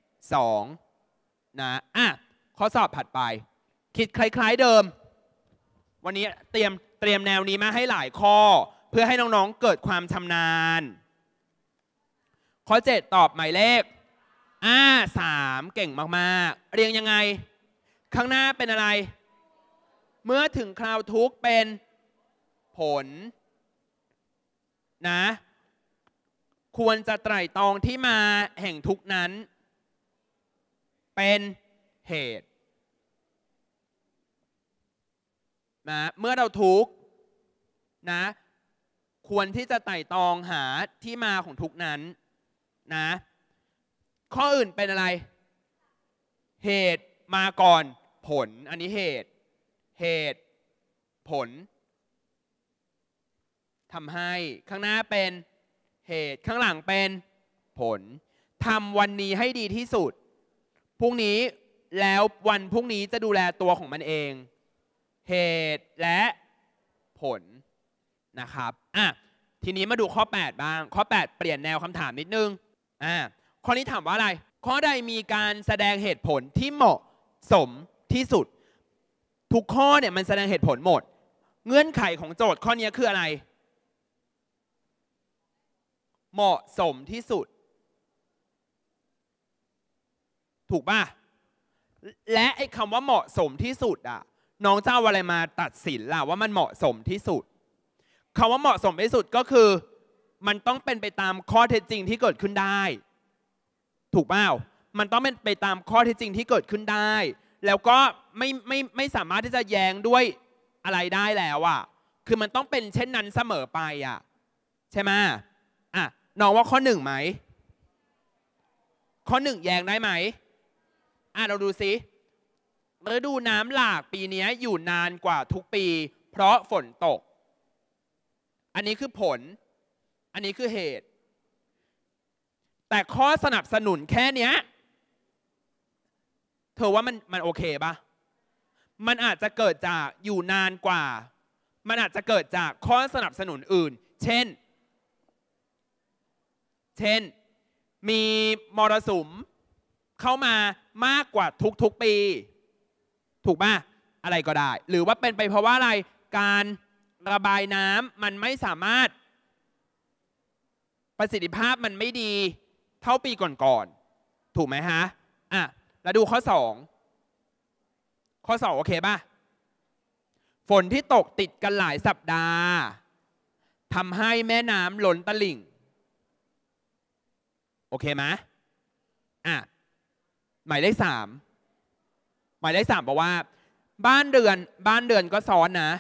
2นะข้อสอบถัดไปคิดคล้ายๆเดิมวันนี้เตรียมแนวนี้มาให้หลายข้อเพื่อให้น้องๆเกิดความชำนาญข้อ7ตอบหมายเลข3เก่งมากๆเรียงยังไงข้างหน้าเป็นอะไรเมื่อถึงคราวทุกข์เป็นผลนะควรจะไตร่ตรองที่มาแห่งทุกข์นั้นเป็นเหตุนะเมื่อเราทุกข์นะควรที่จะไตร่ตรองหาที่มาของทุกข์นั้นนะข้ออื่นเป็นอะไรเหตุมาก่อนผลอันนี้เหตุผลทำให้ข้างหน้าเป็นเหตุข้างหลังเป็นผลทำวันนี้ให้ดีที่สุดพรุ่งนี้แล้ววันพรุ่งนี้จะดูแลตัวของมันเองเหตุและผลนะครับทีนี้มาดูข้อ8บ้างข้อ8เปลี่ยนแนวคำถามนิดนึงข้อนี้ถามว่าอะไรข้อใดมีการแสดงเหตุผลที่เหมาะสมที่สุดทุกข้อเนี่ยมันแสดงเหตุผลหมดเงื่อนไขของโจทย์ข้อนี้คืออะไรเหมาะสมที่สุดถูกป่ะและไอ้คำว่าเหมาะสมที่สุดน้องเจ้าอะไรมาตัดสินล่ะว่ามันเหมาะสมที่สุดคำว่าเหมาะสมที่สุดก็คือมันต้องเป็นไปตามข้อเท็จจริงที่เกิดขึ้นได้ถูกเปล่ามันต้องเป็นไปตามข้อเท็จจริงที่เกิดขึ้นได้แล้วก็ไม่สามารถที่จะแย้งด้วยอะไรได้แล้วคือมันต้องเป็นเช่นนั้นเสมอไปใช่ไหมน้องว่าข้อ1ไหมข้อ1แย้งได้ไหมเราดูสิฤดูน้ำหลากปีนี้อยู่นานกว่าทุกปีเพราะฝนตกอันนี้คือผลอันนี้คือเหตุแต่ข้อสนับสนุนแค่เนี้ยเธอว่ามันโอเคปะมันอาจจะเกิดจากอยู่นานกว่ามันอาจจะเกิดจากข้อสนับสนุนอื่นเช่นมีมรสุมเข้ามามากกว่าทุกปีถูกป่ะอะไรก็ได้หรือว่าเป็นไปเพราะว่าอะไรการระบายน้ำมันไม่สามารถประสิทธิภาพมันไม่ดีเท่าปีก่อนๆถูกไหมฮะแล้วดูข้อ2โอเคป่ะฝนที่ตกติดกันหลายสัปดาห์ทำให้แม่น้ำล้นตลิ่งโอเคไหมหมายเลข 3บอกว่าบ้านเรือนก็ซ้อนนะ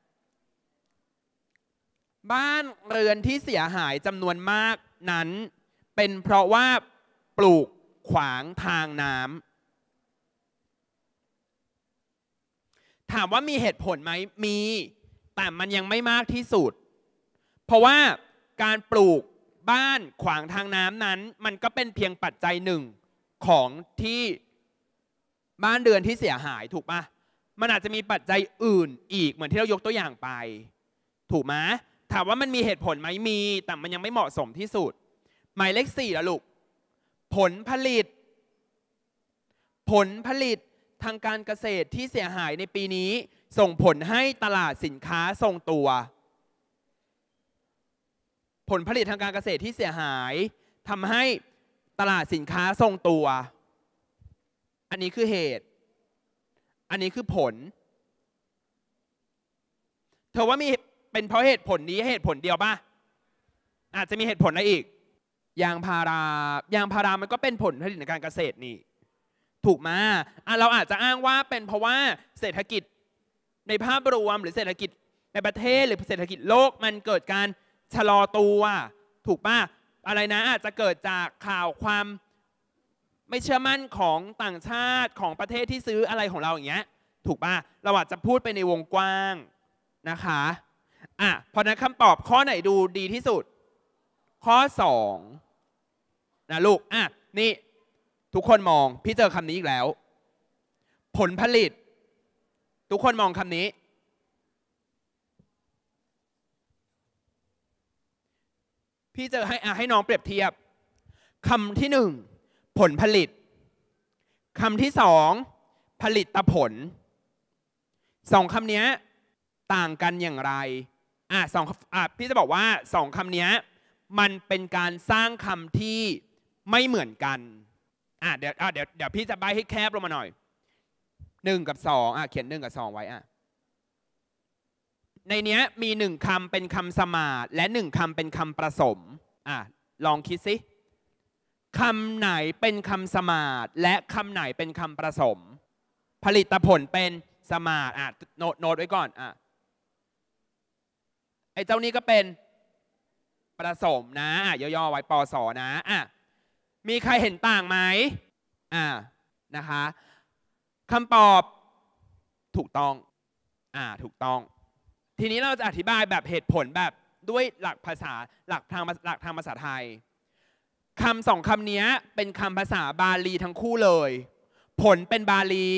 บ้านเรือนที่เสียหายจำนวนมากนั้นเป็นเพราะว่าปลูกขวางทางน้ำถามว่ามีเหตุผลไหมมีแต่มันยังไม่มากที่สุดเพราะว่าการปลูกบ้านขวางทางน้ำนั้นมันก็เป็นเพียงปัจจัยหนึ่งของที่บ้านเรือนที่เสียหายถูกปะมันอาจจะมีปัจจัยอื่นอีกเหมือนที่เรายกตัวอย่างไปถูกไหมถามว่ามันมีเหตุผลไหมมีแต่มันยังไม่เหมาะสมที่สุดหมายเลข 4แล้วลูกผลผลิตทางการเกษตรที่เสียหายในปีนี้ส่งผลให้ตลาดสินค้าทรงตัวผลผลิตทางการเกษตรที่เสียหายทำให้ตลาดสินค้าทรงตัวอันนี้คือเหตุอันนี้คือผลเธอว่ามีเป็นเพราะเหตุผลนี้เหตุผลเดียวป่ะอาจจะมีเหตุผลอะไรอีกยางพารามันก็เป็นผลผลิตในการเกษตรนี่ถูกไหมเราอาจจะอ้างว่าเป็นเพราะว่าเศรษฐกิจในภาพรวมหรือเศรษฐกิจในประเทศหรือเศรษฐกิจโลกมันเกิดการชะลอตัวถูกป่ะอะไรนะอาจจะเกิดจากข่าวความไม่เชื่อมั่นของต่างชาติของประเทศที่ซื้ออะไรของเราอย่างเงี้ยถูกป่ะเราอาจจะพูดไปในวงกว้างนะคะเพราะนั้นคำตอบข้อไหนดูดีที่สุดข้อ2นะลูกนี่ทุกคนมองพี่เจอคำนี้อีกแล้วผลผลิตทุกคนมองคำนี้พี่เจอให้น้องเปรียบเทียบคำที่1ผลผลิตคำที่2ผลิตผล2คำนี้ต่างกันอย่างไรพี่จะบอกว่า2คำนี้มันเป็นการสร้างคำที่ไม่เหมือนกันเดี๋ยวพี่จะใบให้แคบลงมาหน่อย1กับ2เขียน1กับ2ไว้ในนี้มี1คำเป็นคำสมาสและ1คำเป็นคำผสมลองคิดสิคำไหนเป็นคำสมาสและคำไหนเป็นคำผสมผลิตผลเป็นสมาสโน้ตไว้ก่อนไอ้เจ้านี้ก็เป็นผสมนะย่อๆไว้ปสนะมีใครเห็นต่างไหมนะคะคำตอบถูกต้องถูกต้องทีนี้เราจะอธิบายแบบเหตุผลแบบด้วยหลักทางภาษาไทยคำ2คำนี้เป็นคำภาษาบาลีทั้งคู่เลยผลเป็นบาลี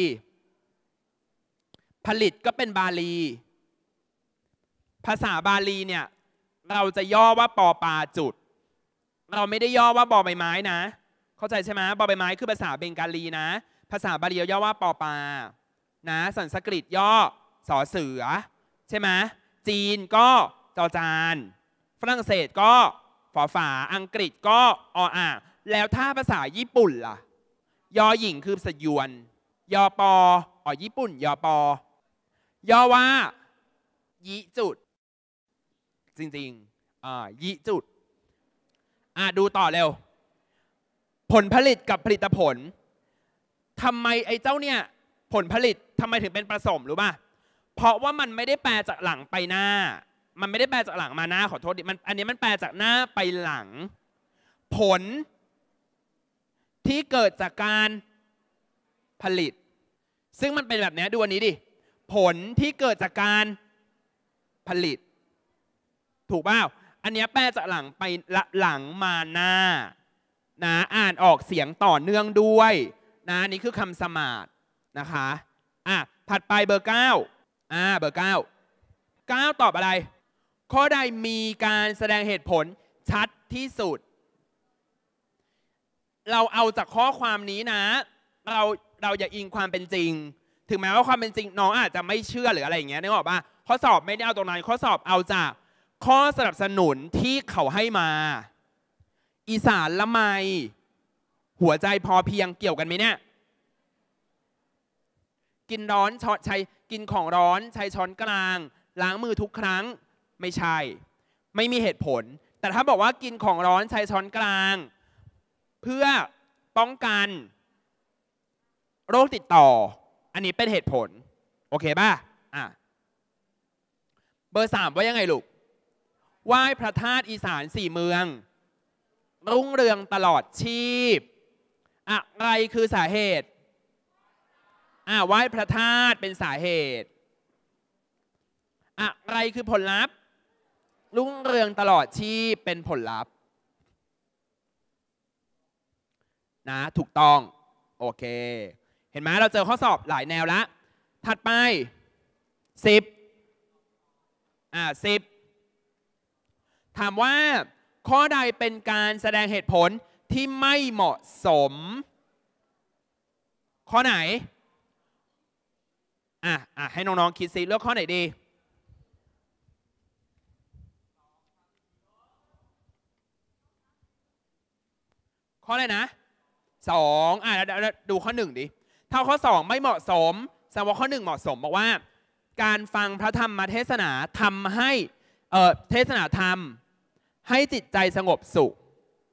ผลิตก็เป็นบาลีภาษาบาลีเนี่ยเราจะย่อว่าปอปาจุดเราไม่ได้ย่อว่าบอใบไม้นะเข้าใจใช่ไหมบอใบไม้คือภาษาเบงกาลีนะภาษาบาลีย่อว่าปอปานะสันสกฤตย่อสอเสือใช่ไหมจีนก็จอจานฝรั่งเศสก็ฝอฝาอังกฤษก็แล้วถ้าภาษาญี่ปุ่นล่ะยอหญิงคือสยวนยอปอญี่ปุ่นยอปย่อว่ายิจุดจริงๆยิจุดดูต่อเร็วผลผลิตกับผลิตผลทำไมไอ้เจ้าเนี่ยผลผลิตทำไมถึงเป็นผสมรู้ป่ะเพราะว่ามันไม่ได้แปลจากหลังไปหน้ามันไม่ได้แปลจากหลังมาหน้าขอโทษดิอันนี้มันแปลจากหน้าไปหลังผลที่เกิดจากการผลิตซึ่งมันเป็นแบบนี้ดูอันนี้ดิผลที่เกิดจากการผลิตถูกเปล่าอันนี้แปลจากหลังไปหลังมาหน้านะอ่านออกเสียงต่อเนื่องด้วยนะนี่คือคำสมาร์ทนะคะถัดไปเบอร์ 9เบอร์ 9ตอบอะไรข้อใดมีการแสดงเหตุผลชัดที่สุดเราเอาจากข้อความนี้นะเราอย่าอิงความเป็นจริงถึงแม้ว่าความเป็นจริงน้องอาจจะไม่เชื่อหรืออะไรอย่างเงี้ยนึกออกป่ะข้อสอบไม่ได้เอาตรงนั้นข้อสอบเอาจากข้อสนับสนุนที่เขาให้มาอีสานละไมหัวใจพอเพียงเกี่ยวกันไหมเนี่ยกินร้อนใช้กินของร้อนใช้ช้อนกลางล้างมือทุกครั้งไม่ใช่ไม่มีเหตุผลแต่ถ้าบอกว่ากินของร้อนใช้ช้อนกลางเพื่อป้องกันโรคติดต่ออันนี้เป็นเหตุผลโอเคป่ะเบอร์ 3ว่ายังไงลูกไหว้พระธาตุอีสาน4เมืองรุ่งเรืองตลอดชีพอะไรคือสาเหตุไหว้พระธาตุเป็นสาเหตุอะไรคือผลลัพธ์รุ่งเรืองตลอดชีพเป็นผลลัพธ์นะถูกต้องโอเคเห็นไหมเราเจอข้อสอบหลายแนวแล้วถัดไป10ถามว่าข้อใดเป็นการแสดงเหตุผลที่ไม่เหมาะสมข้อไหนให้น้องๆคิดซิเลือกข้อไหนดีข้ออะไรนะ2ดูข้อ1ดิถ้าข้อ2ไม่เหมาะสมแสดงว่าข้อ1เหมาะสมบอกว่าการฟังพระธรรมเทศนาทำให้เทศนาธรรมให้จิตใจสงบสุข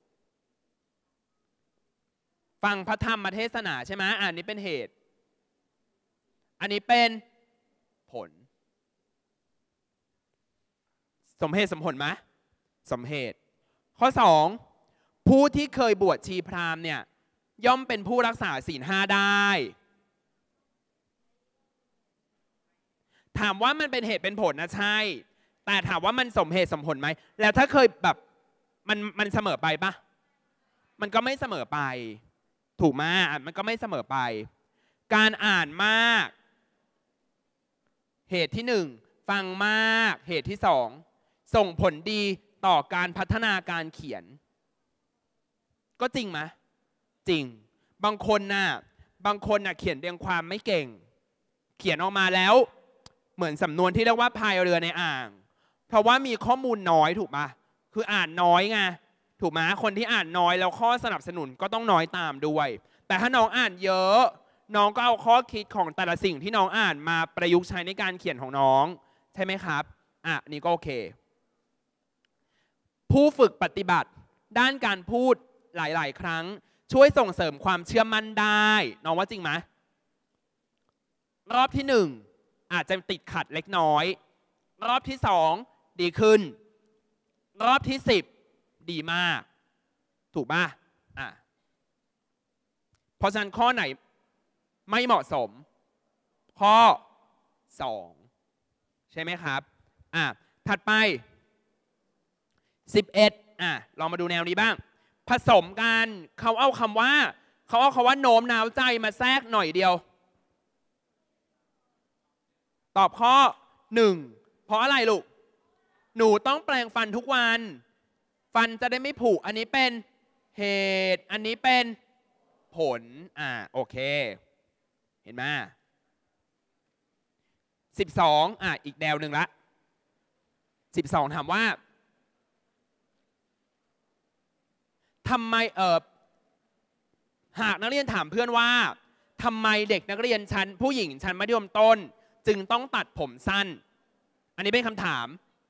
ฟังพระธรรมเทศนาใช่ไหมอันนี้เป็นเหตุอันนี้เป็นผลสมเหตุสมผลไหมสมเหตุข้อ2ผู้ที่เคยบวชชีพราหมณ์เนี่ยย่อมเป็นผู้รักษาศีล5ได้ถามว่ามันเป็นเหตุเป็นผลนะใช่แต่ถามว่ามันสมเหตุสมผลไหมแล้วถ้าเคยแบบมันเสมอไปปะมันก็ไม่เสมอไปถูกไหมมันก็ไม่เสมอไปการอ่านมากเหตุที่1ฟังมากเหตุที่2ส่งผลดีต่อการพัฒนาการเขียนก็จริงไหมจริงบางคนน่ะเขียนเรียงความไม่เก่งเขียนออกมาแล้วเหมือนสำนวนที่เรียกว่าพายเรือในอ่างเพราะว่ามีข้อมูลน้อยถูกปะคืออ่านน้อยไงถูกไหมคนที่อ่านน้อยแล้วข้อสนับสนุนก็ต้องน้อยตามด้วยแต่ถ้าน้องอ่านเยอะน้องก็เอาข้อคิดของแต่ละสิ่งที่น้องอ่านมาประยุกต์ใช้ในการเขียนของน้องใช่ไหมครับอันนี้ก็โอเคผู้ฝึกปฏิบัติด้านการพูดหลายๆครั้งช่วยส่งเสริมความเชื่อมั่นได้น้องว่าจริงไหมรอบที่1อาจจะติดขัดเล็กน้อยรอบที่2ดีขึ้นรอบที่10ดีมากถูกป่ะเพราะฉะนั้นข้อไหนไม่เหมาะสมข้อ2ใช่ไหมครับถัดไป11ลองมาดูแนวนี้บ้างผสมกันเขาเอาคำว่าโน้มน้าวใจมาแทรกหน่อยเดียวตอบข้อ1เพราะอะไรลูกหนูต้องแปรงฟันทุกวันฟันจะได้ไม่ผุอันนี้เป็นเหตุอันนี้เป็นผลโอเคเห็นไหม12อีกแนวหนึ่งละ12ถามว่าทำไมหากนักเรียนถามเพื่อนว่าทำไมเด็กนักเรียนชั้นผู้หญิงชั้นมัธยมต้นจึงต้องตัดผมสั้นอันนี้เป็นคำถาม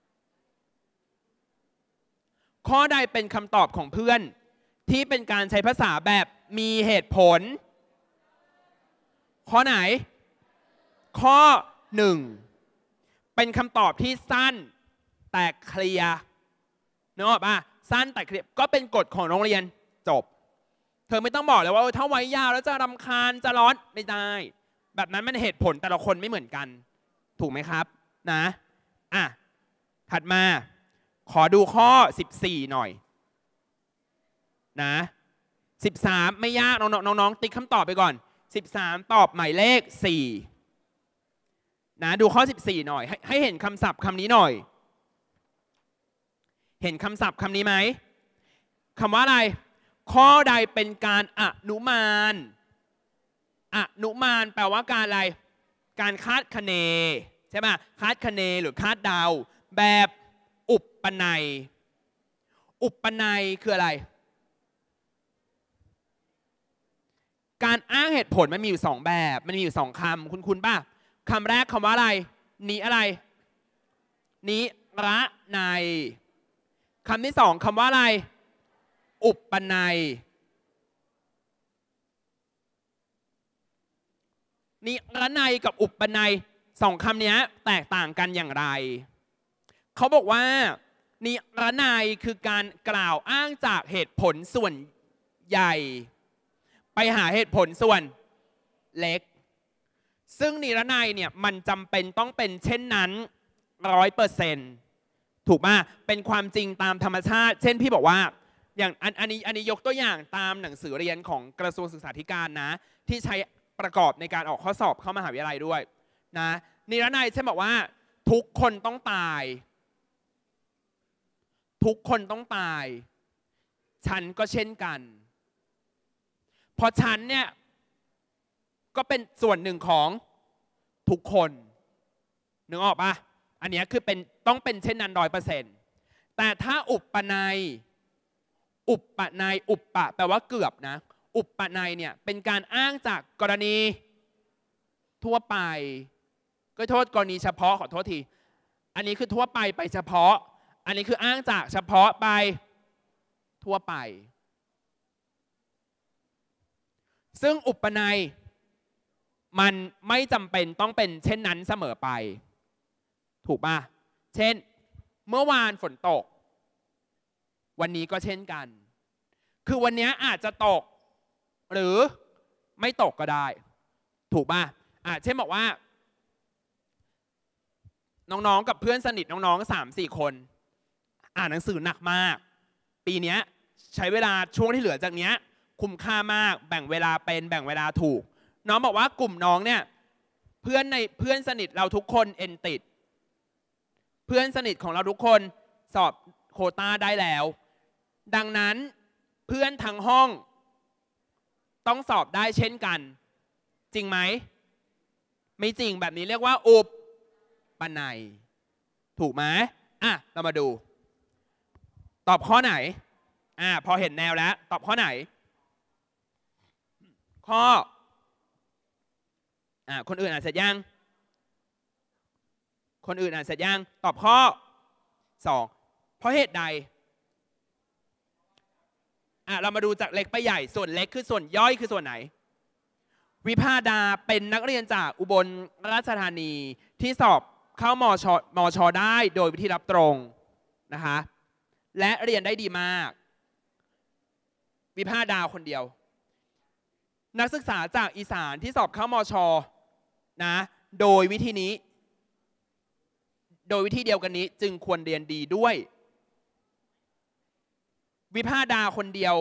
ข้อใดเป็นคำตอบของเพื่อนที่เป็นการใช้ภาษาแบบมีเหตุผลข้อไหนข้อ1เป็นคำตอบที่สั้นแต่เคลียร์นึกออกป่ะสั้นแต่เคลียร์ก็เป็นกฎของโรงเรียนจบเธอไม่ต้องบอกเลยว่าถ้าไว้ยาวแล้วจะรำคาญจะร้อนไม่ได้แบบนั้นมันเหตุผลแต่ละคนไม่เหมือนกันถูกไหมครับนะถัดมาขอดูข้อ14หน่อยนะ 13ไม่ยากน้องติ๊กคำตอบไปก่อน13ตอบหมายเลข4นะดูข้อ14หน่อยให้เห็นคำศัพท์คำนี้หน่อยเห็นคำศัพท์คำนี้ไหมคำว่าอะไรข้อใดเป็นการอนุมานแปลว่าการอะไรการคาดคะเนใช่ไหมคาดคะเนหรือคาดเดาแบบอุปนัยคืออะไรการอ้างเหตุผลมันมีอยู่2แบบมันมีอยู่2คำคุณป่ะคำแรกคำว่าอะไรนี้อะไรนิระนัยคำที่2คำว่าอะไรอุปนัยนิระนัยกับอุปนัย2คำนี้แตกต่างกันอย่างไรเขาบอกว่านิระนัยคือการกล่าวอ้างจากเหตุผลส่วนใหญ่ไปหาเหตุผลส่วนเล็กซึ่งนิรนัยเนี่ยมันจำเป็นต้องเป็นเช่นนั้น 100% ถูกป่ะเป็นความจริงตามธรรมชาติเช่นพี่บอกว่าอย่างอันนี้ยกตัวอย่างตามหนังสือเรียนของกระทรวงศึกษาธิการนะที่ใช้ประกอบในการออกข้อสอบเข้ามหาวิทยาลัยด้วยนะนิรนัยเช่นบอกว่าทุกคนต้องตายฉันก็เช่นกันเพราะฉันเนี่ยก็เป็นส่วนหนึ่งของทุกคนนึกออกปะอันนี้คือต้องเป็นเช่นนั้น 100% แต่ถ้าอุปนัยอุปะแปลว่าเกือบนะอุปนัยเนี่ยเป็นการอ้างจากกรณีทั่วไปก็โทษกรณีเฉพาะขอโทษทีอันนี้คือทั่วไปเฉพาะอันนี้คืออ้างจากเฉพาะไปทั่วไปซึ่งอุปนัยมันไม่จำเป็นต้องเป็นเช่นนั้นเสมอไปถูกป่ะเช่นเมื่อวานฝนตกวันนี้ก็เช่นกันคือวันนี้อาจจะตกหรือไม่ตกก็ได้ถูกป่ะเช่นบอกว่าน้องๆกับเพื่อนสนิทน้องๆ 3-4 คนอ่านหนังสือหนักมากปีนี้ใช้เวลาช่วงที่เหลือจากนี้คุ้มค่ามากแบ่งเวลาเป็นแบ่งเวลาถูกน้องบอกว่ากลุ่มน้องเนี่ยเพื่อนสนิทเราทุกคนเอ็นติดเพื่อนสนิทของเราทุกคนสอบโควต้าได้แล้วดังนั้นเพื่อนทั้งห้องต้องสอบได้เช่นกันจริงไหมไม่จริงแบบนี้เรียกว่าอุปนัยถูกไหมเรามาดูตอบข้อไหนพอเห็นแนวแล้วตอบข้อไหนข้อคนอื่นอ่านเสร็จยังตอบข้อ2เพราะเหตุใดเรามาดูจากเล็กไปใหญ่ส่วนเล็กคือส่วนย่อยคือส่วนไหนวิภาดาเป็นนักเรียนจากอุบลราชธานีที่สอบเข้ามช.ได้โดยวิธีรับตรงนะคะและเรียนได้ดีมากวิภาดาคนเดียวนักศึกษาจากอีสานที่สอบเข้ามช.นะโดยวิธีนี้โดยวิธีเดียวกันนี้จึงควรเรียนดีด้วยวิภาดาคนเดียว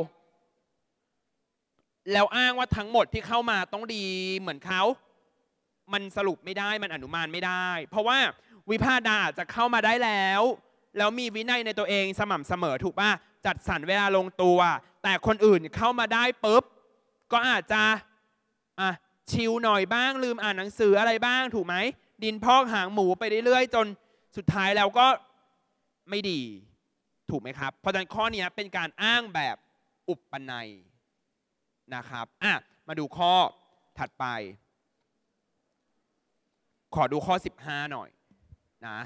แล้วอ้างว่าทั้งหมดที่เข้ามาต้องดีเหมือนเขามันสรุปไม่ได้มันอนุมานไม่ได้เพราะว่าวิภาดาจะเข้ามาได้แล้วมีวินัยในตัวเองสม่ำเสมอถูกป่ะจัดสรรเวลาลงตัวแต่คนอื่นเข้ามาได้ปุ๊บก็อาจจะชิลหน่อยบ้างลืมอ่านหนังสืออะไรบ้างถูกไหมดินพอกหางหมูไปเรื่อยๆจนสุดท้ายแล้วก็ไม่ดีถูกไหมครับเพราะฉะนั้นข้อนี้เป็นการอ้างแบบอุปนัยนะครับมาดูข้อถัดไปขอดูข้อ15หน่อยนะ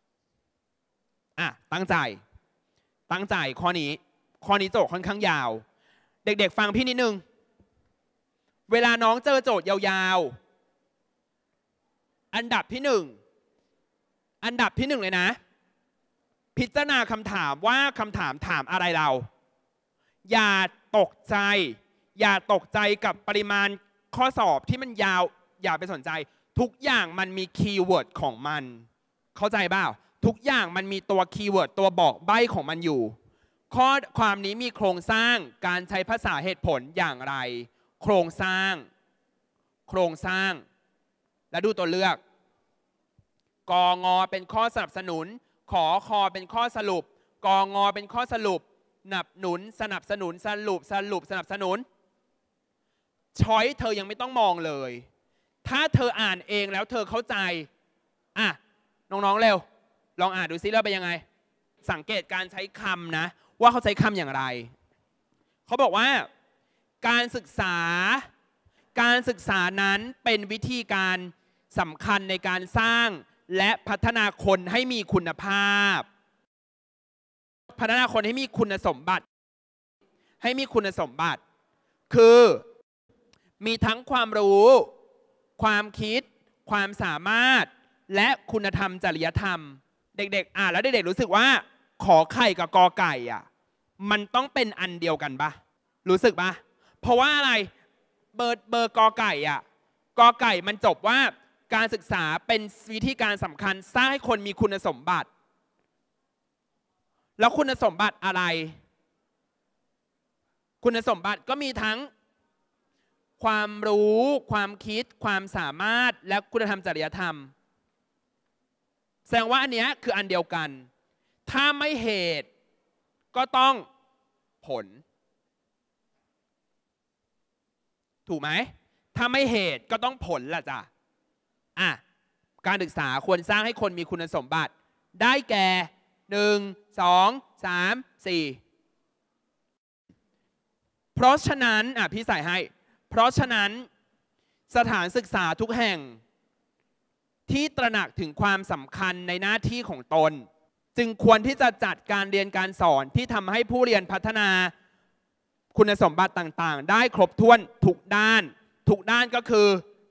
ตั้งใจข้อนี้โจทย์ค่อนข้างยาวเด็กๆฟังพี่นิดนึงเวลาน้องเจอโจทย์ยาวๆอันดับที่หนึ่งเลยนะพิจารณาคำถามว่าคำถามถามอะไรเราอย่าตกใจกับปริมาณข้อสอบที่มันยาวอย่าไปสนใจทุกอย่างมันมีคีย์เวิร์ดของมันเข้าใจเปล่าทุกอย่างมันมีตัวคีย์เวิร์ดตัวบอกใบ้ของมันอยู่ข้อความนี้มีโครงสร้างการใช้ภาษาเหตุผลอย่างไรโครงสร้างและดูตัวเลือกกงเป็นข้อสนับสนุนขอคอเป็นข้อสรุปกงเป็นข้อสรุปสนับสนุนสรุปสนับสนุนช้อยเธอยังไม่ต้องมองเลยถ้าเธออ่านเองแล้วเธอเข้าใจอ่ะน้องๆเร็วลองอ่านดูซิแล้วเป็นยังไงสังเกตการใช้คำนะว่าเขาใช้คำอย่างไรเขาบอกว่าการศึกษานั้นเป็นวิธีการสำคัญในการสร้างและพัฒนาคนให้มีคุณภาพพัฒนาคนให้มีคุณสมบัติคือมีทั้งความรู้ความคิดความสามารถและคุณธรรมจริยธรรมเด็กๆอ่านแล้วเด็กๆรู้สึกว่าขอไข่กับกอไก่อ่ะมันต้องเป็นอันเดียวกันปะรู้สึกปะเพราะว่าอะไรเบอร์กอไก่อ่ะกอไก่มันจบว่าการศึกษาเป็นวิธีการสำคัญสร้างให้คนมีคุณสมบัติแล้วคุณสมบัติอะไรคุณสมบัติก็มีทั้งความรู้ความคิดความสามารถและคุณธรรมจริยธรรมแสดงว่าอันเนี้ยคืออันเดียวกันถ้าไม่เหตุก็ต้องผลถูกไหมถ้าไม่เหตุก็ต้องผลล่ะจ้ะการศึกษาควรสร้างให้คนมีคุณสมบัติได้แก่1 2 3 4เพราะฉะนั้นพี่ใส่ให้เพราะฉะนั้นสถานศึกษาทุกแห่งที่ตระหนักถึงความสำคัญในหน้าที่ของตนจึงควรที่จะจัดการเรียนการสอนที่ทำให้ผู้เรียนพัฒนาคุณสมบัติต่างๆได้ครบถ้วนทุกด้านก็คือ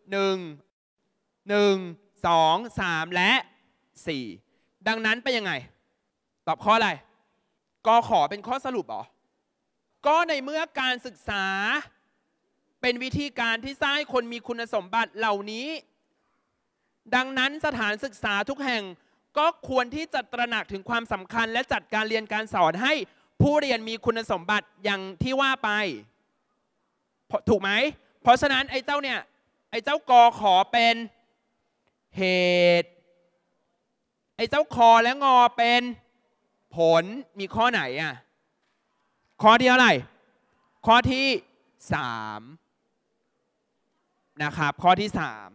1 2 3และ4ดังนั้นเป็นยังไงตอบข้ออะไรกขอเป็นข้อสรุปหรอก็ในเมื่อการศึกษาเป็นวิธีการที่สร้างให้คนมีคุณสมบัติเหล่านี้ดังนั้นสถานศึกษาทุกแห่งก็ควรที่จะตระหนักถึงความสำคัญและจัดการเรียนการสอนให้ผู้เรียนมีคุณสมบัติอย่างที่ว่าไปถูกไหมเพราะฉะนั้นไอ้เจ้ากขอเป็นเหตุไอ้เจ้าคอและงอเป็นผลมีข้อไหนข้อที่อะไรข้อที่3นะครับข้อที่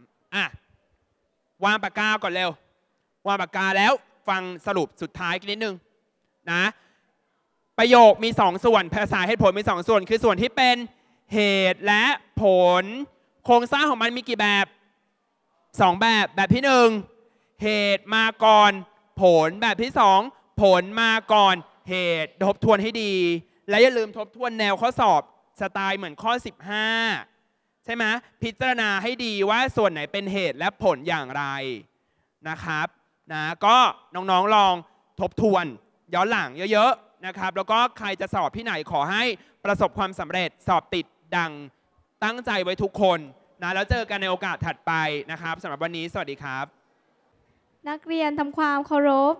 3วางปากกาก่อนเร็ววางปากกาแล้วฟังสรุปสุดท้ายกันนิดนึงนะประโยคมี2ส่วนภาษาเหตุผลมี2ส่วนคือส่วนที่เป็นเหตุและผลโครงสร้างของมันมีกี่แบบ2แบบที่1เหตุมาก่อนผลแบบที่2ผลมาก่อนเหตุทบทวนให้ดีและอย่าลืมทบทวนแนวข้อสอบสไตล์เหมือนข้อ15ใช่ไหมพิจารณาให้ดีว่าส่วนไหนเป็นเหตุและผลอย่างไรนะครับก็น้องๆลองทบทวนย้อนหลังเยอะๆนะครับแล้วก็ใครจะสอบที่ไหนขอให้ประสบความสำเร็จสอบติดดังตั้งใจไว้ทุกคนนะแล้วเจอกันในโอกาสถัดไปนะครับสำหรับวันนี้สวัสดีครับนักเรียนทำความเคารพ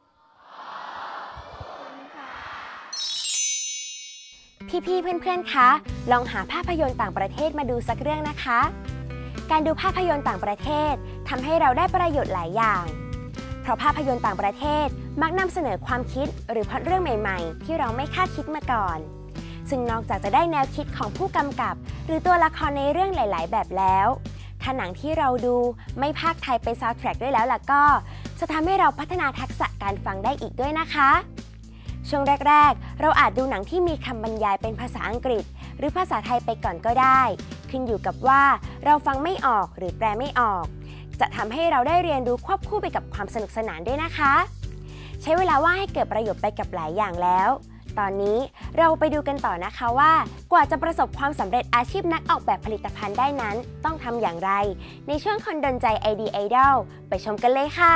พี่ๆเพื่อนๆคะลองหาภาพยนตร์ต่างประเทศมาดูสักเรื่องนะคะการดูภาพยนตร์ต่างประเทศทำให้เราได้ประโยชน์หลายอย่างเพราะภาพยนตร์ต่างประเทศมักนำเสนอความคิดหรือพล็อตเรื่องใหม่ๆที่เราไม่คาดคิดมาก่อนซึ่งนอกจากจะได้แนวคิดของผู้กำกับหรือตัวละครในเรื่องหลายๆแบบแล้วถ้าหนังที่เราดูไม่พากย์ไทยเป็นซาวด์แทร็กด้วยแล้วล่ะก็จะทำให้เราพัฒนาทักษะการฟังได้อีกด้วยนะคะช่วงแรกๆเราอาจดูหนังที่มีคำบรรยายเป็นภาษาอังกฤษหรือภาษาไทยไปก่อนก็ได้ขึ้นอยู่กับว่าเราฟังไม่ออกหรือแปลไม่ออกจะทำให้เราได้เรียนรู้ควบคู่ไปกับความสนุกสนานด้วยนะคะใช้เวลาว่างให้เกิดประโยชน์ไปกับหลายอย่างแล้วตอนนี้เราไปดูกันต่อนะคะว่ากว่าจะประสบความสำเร็จอาชีพนักออกแบบผลิตภัณฑ์ได้นั้นต้องทำอย่างไรในช่วงคนดลใจ ID Idol ไปชมกันเลยค่ะ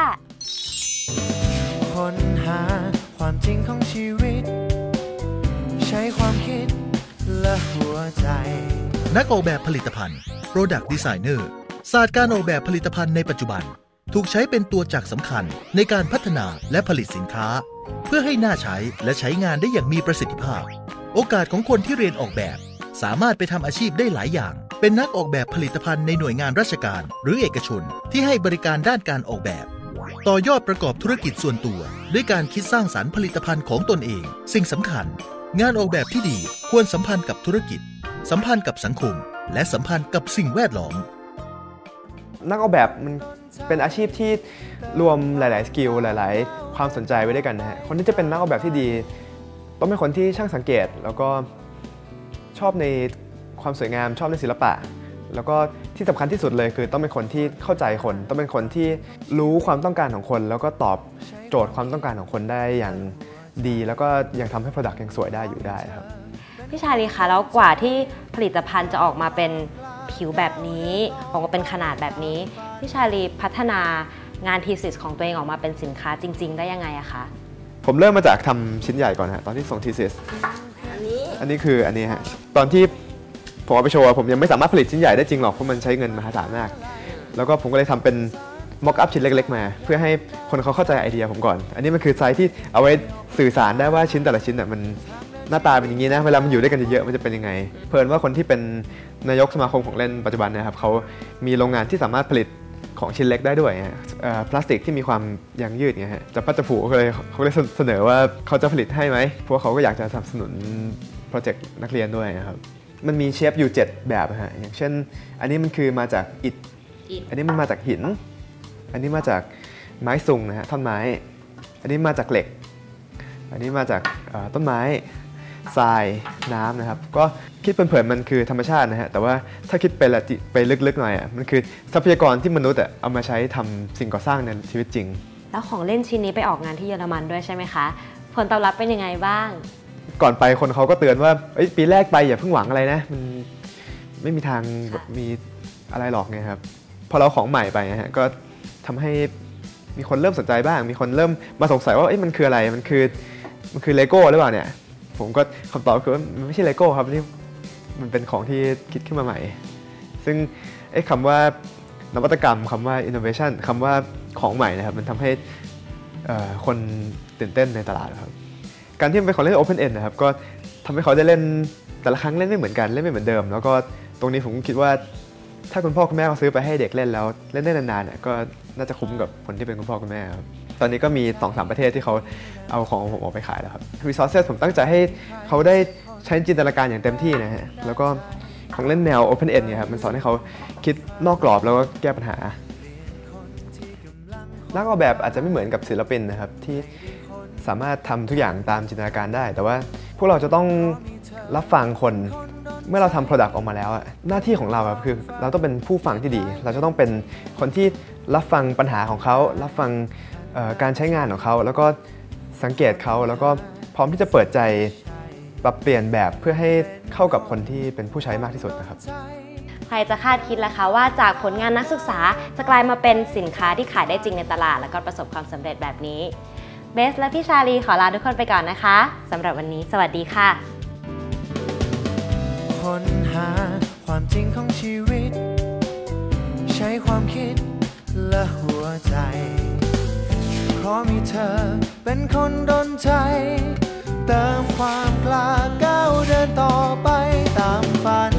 ค้นหาความจริงของชีวิตใช้ความคิดและหัวใจนักออกแบบผลิตภัณฑ์ Product Designer ศาสตร์การออกแบบผลิตภัณฑ์ในปัจจุบันถูกใช้เป็นตัวจักรสำคัญในการพัฒนาและผลิตสินค้าเพื่อให้น่าใช้และใช้งานได้อย่างมีประสิทธิภาพโอกาสของคนที่เรียนออกแบบสามารถไปทำอาชีพได้หลายอย่างเป็นนักออกแบบผลิตภัณฑ์ในหน่วยงานราชการหรือเอกชนที่ให้บริการด้านการออกแบบต่อยอดประกอบธุรกิจส่วนตัวด้วยการคิดสร้างสรรค์ผลิตภัณฑ์ของตนเองสิ่งสำคัญงานออกแบบที่ดีควรสัมพันธ์กับธุรกิจสัมพันธ์กับสังคมและสัมพันธ์กับสิ่งแวดล้อมนักออกแบบมันเป็นอาชีพที่รวมหลายๆสกิลหลายๆความสนใจไว้ด้วยกันนะฮะคนที่จะเป็นนักออกแบบที่ดีต้องเป็นคนที่ช่างสังเกตแล้วก็ชอบในความสวยงามชอบในศิลปะแล้วก็ที่สำคัญที่สุดเลยคือต้องเป็นคนที่เข้าใจคนต้องเป็นคนที่รู้ความต้องการของคนแล้วก็ตอบโจทย์ความต้องการของคนได้อย่างดีแล้วก็ยังทำให้ Product ยังสวยได้อยู่ได้ครับพี่ชาลีคะแล้วกว่าที่ผลิตภัณฑ์จะออกมาเป็นผิวแบบนี้ออกมาเป็นขนาดแบบนี้พี่ชาลีพัฒนางานทีซิสของตัวเองออกมาเป็นสินค้าจริงๆได้ยังไงอะคะผมเริ่มมาจากทำชิ้นใหญ่ก่อนฮะตอนที่ส่งทีซิสอันนี้คืออันนี้ฮะตอนที่ผมเอาไปโชว์ผมยังไม่สามารถผลิตชิ้นใหญ่ได้จริงหรอกเพราะมันใช้เงินมหาศาลมากแล้วก็ผมก็เลยทำเป็นม็อกอัพชิ้นเล็กๆมาเพื่อให้คนเขาเข้าใจไอเดียผมก่อนอันนี้มันคือไซส์ที่เอาไว้สื่อสารได้ว่าชิ้นแต่ละชิ้นมันหน้าตาเป็นอย่างนี้นะเวลามันอยู่ด้วยกันเยอะๆมันจะเป็นยังไงเพิ่นว่าคนที่เป็นนายกสมาคมของเล่นปัจจุบันนะครับเขามีโรงงานที่สามารถผลิตของชิ้นเล็กได้ด้วยพลาสติกที่มีความยั่งยืดไงฮะจะพัดจะผูเขาเลยเสนอว่าเขาจะผลิตให้ไหมเพราะเขาก็อยากจะสนับสนุนโปรเจกต์นักเรียนด้วยนะครับมันมีเชฟอยู่7แบบฮะอย่างเช่นอันนี้มันคือมาจากอิฐอันนี้มันมาจากหินอันนี้มาจากไม้ซุงนะฮะท่อนไม้อันนี้มาจากเหล็กอันนี้มาจากต้นไม้ทรายน้ำนะครับก็คิดเผินๆมันคือธรรมชาตินะฮะแต่ว่าถ้าคิดไปลึกๆหน่อยมันคือทรัพยากรที่มนุษย์เอามาใช้ทำสิ่งก่อสร้างในชีวิตจริงแล้วของเล่นชิ้นนี้ไปออกงานที่เยอรมันด้วยใช่ไหมคะผลตอบรับเป็นยังไงบ้างก่อนไปคนเขาก็เตือนว่าปีแรกไปอย่าเพิ่งหวังอะไรนะมันไม่มีทางมีอะไรหรอกไงครับพอเราของใหม่ไปนะฮะก็ทำให้มีคนเริ่มสนใจบ้างมีคนเริ่มมาสงสัยว่ามันคืออะไรมันคือเลโก้หรือเปล่าเนี่ยผมก็คำตอบคือว่ามันไม่ใช่เลโก้ครับนี่มันเป็นของที่คิดขึ้นมาใหม่ซึ่งคำว่านวัตกรรมคำว่า innovation คำว่าของใหม่นะครับมันทำให้คนตื่นเต้นในตลาดครับการที่มันเป็นของเล่น open end นะครับก็ทำให้เขาได้เล่นแต่ละครั้งเล่นไม่เหมือนกันเล่นไม่เหมือนเดิมแล้วก็ตรงนี้ผมคิดว่าถ้าคุณพ่อคุณแม่เขาซื้อไปให้เด็กเล่นแล้วเล่นได้นานๆเนี่ยก็น่าจะคุ้มกับคนที่เป็นคุณพ่อคุณแม่ครับตอนนี้ก็มี 2-3 ประเทศที่เขาเอาของผมออกไปขายแล้วครับ Resources ผมตั้งใจให้เขาได้ใช้จินตนาการอย่างเต็มที่นะฮะแล้วก็ของเล่นแนว Open End เนี่ยครับมันสอนให้เขาคิดนอกกรอบแล้วก็แก้ปัญหานักออกแบบอาจจะไม่เหมือนกับศิลปินนะครับที่สามารถทำทุกอย่างตามจินตนาการได้แต่ว่าพวกเราจะต้องรับฟังคนเมื่อเราทำ Product ออกมาแล้วหน้าที่ของเราครับคือเราต้องเป็นผู้ฟังที่ดีเราจะต้องเป็นคนที่รับฟังปัญหาของเขารับฟังการใช้งานของเขาแล้วก็สังเกตเขาแล้วก็พร้อมที่จะเปิดใจปรับเปลี่ยนแบบเพื่อให้เข้ากับคนที่เป็นผู้ใช้มากที่สุดนะครับใครจะคาดคิดล่ะคะว่าจากผลงานนักศึกษาจะกลายมาเป็นสินค้าที่ขายได้จริงในตลาดแล้วก็ประสบความสำเร็จแบบนี้เบสและพี่ชาลีขอลาทุกคนไปก่อนนะคะสำหรับวันนี้สวัสดีค่ะค้นหาความจริงของชีวิตใช้ความคิดและหัวใจเพราะมีเธอเป็นคนดลใจเติมความกล้าก้าวเดินต่อไปตามฝัน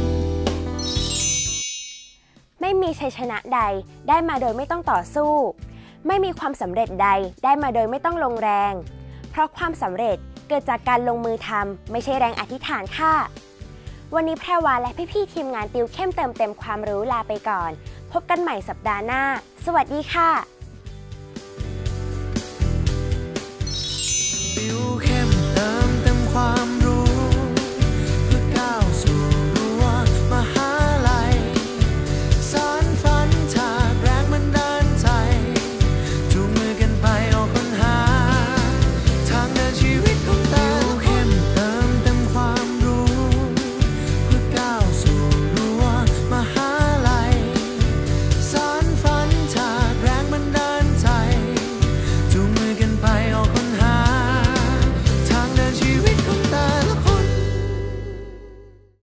ไม่มีชัยชนะใดได้มาโดยไม่ต้องต่อสู้ไม่มีความสำเร็จใดได้มาโดยไม่ต้องลงแรงเพราะความสำเร็จเกิดจากการลงมือทำไม่ใช่แรงอธิษฐานค่ะวันนี้แพรวาและพี่ๆทีมงานติวเข้มเติมเต็มความรู้ลาไปก่อนพบกันใหม่สัปดาห์หน้าสวัสดีค่ะติว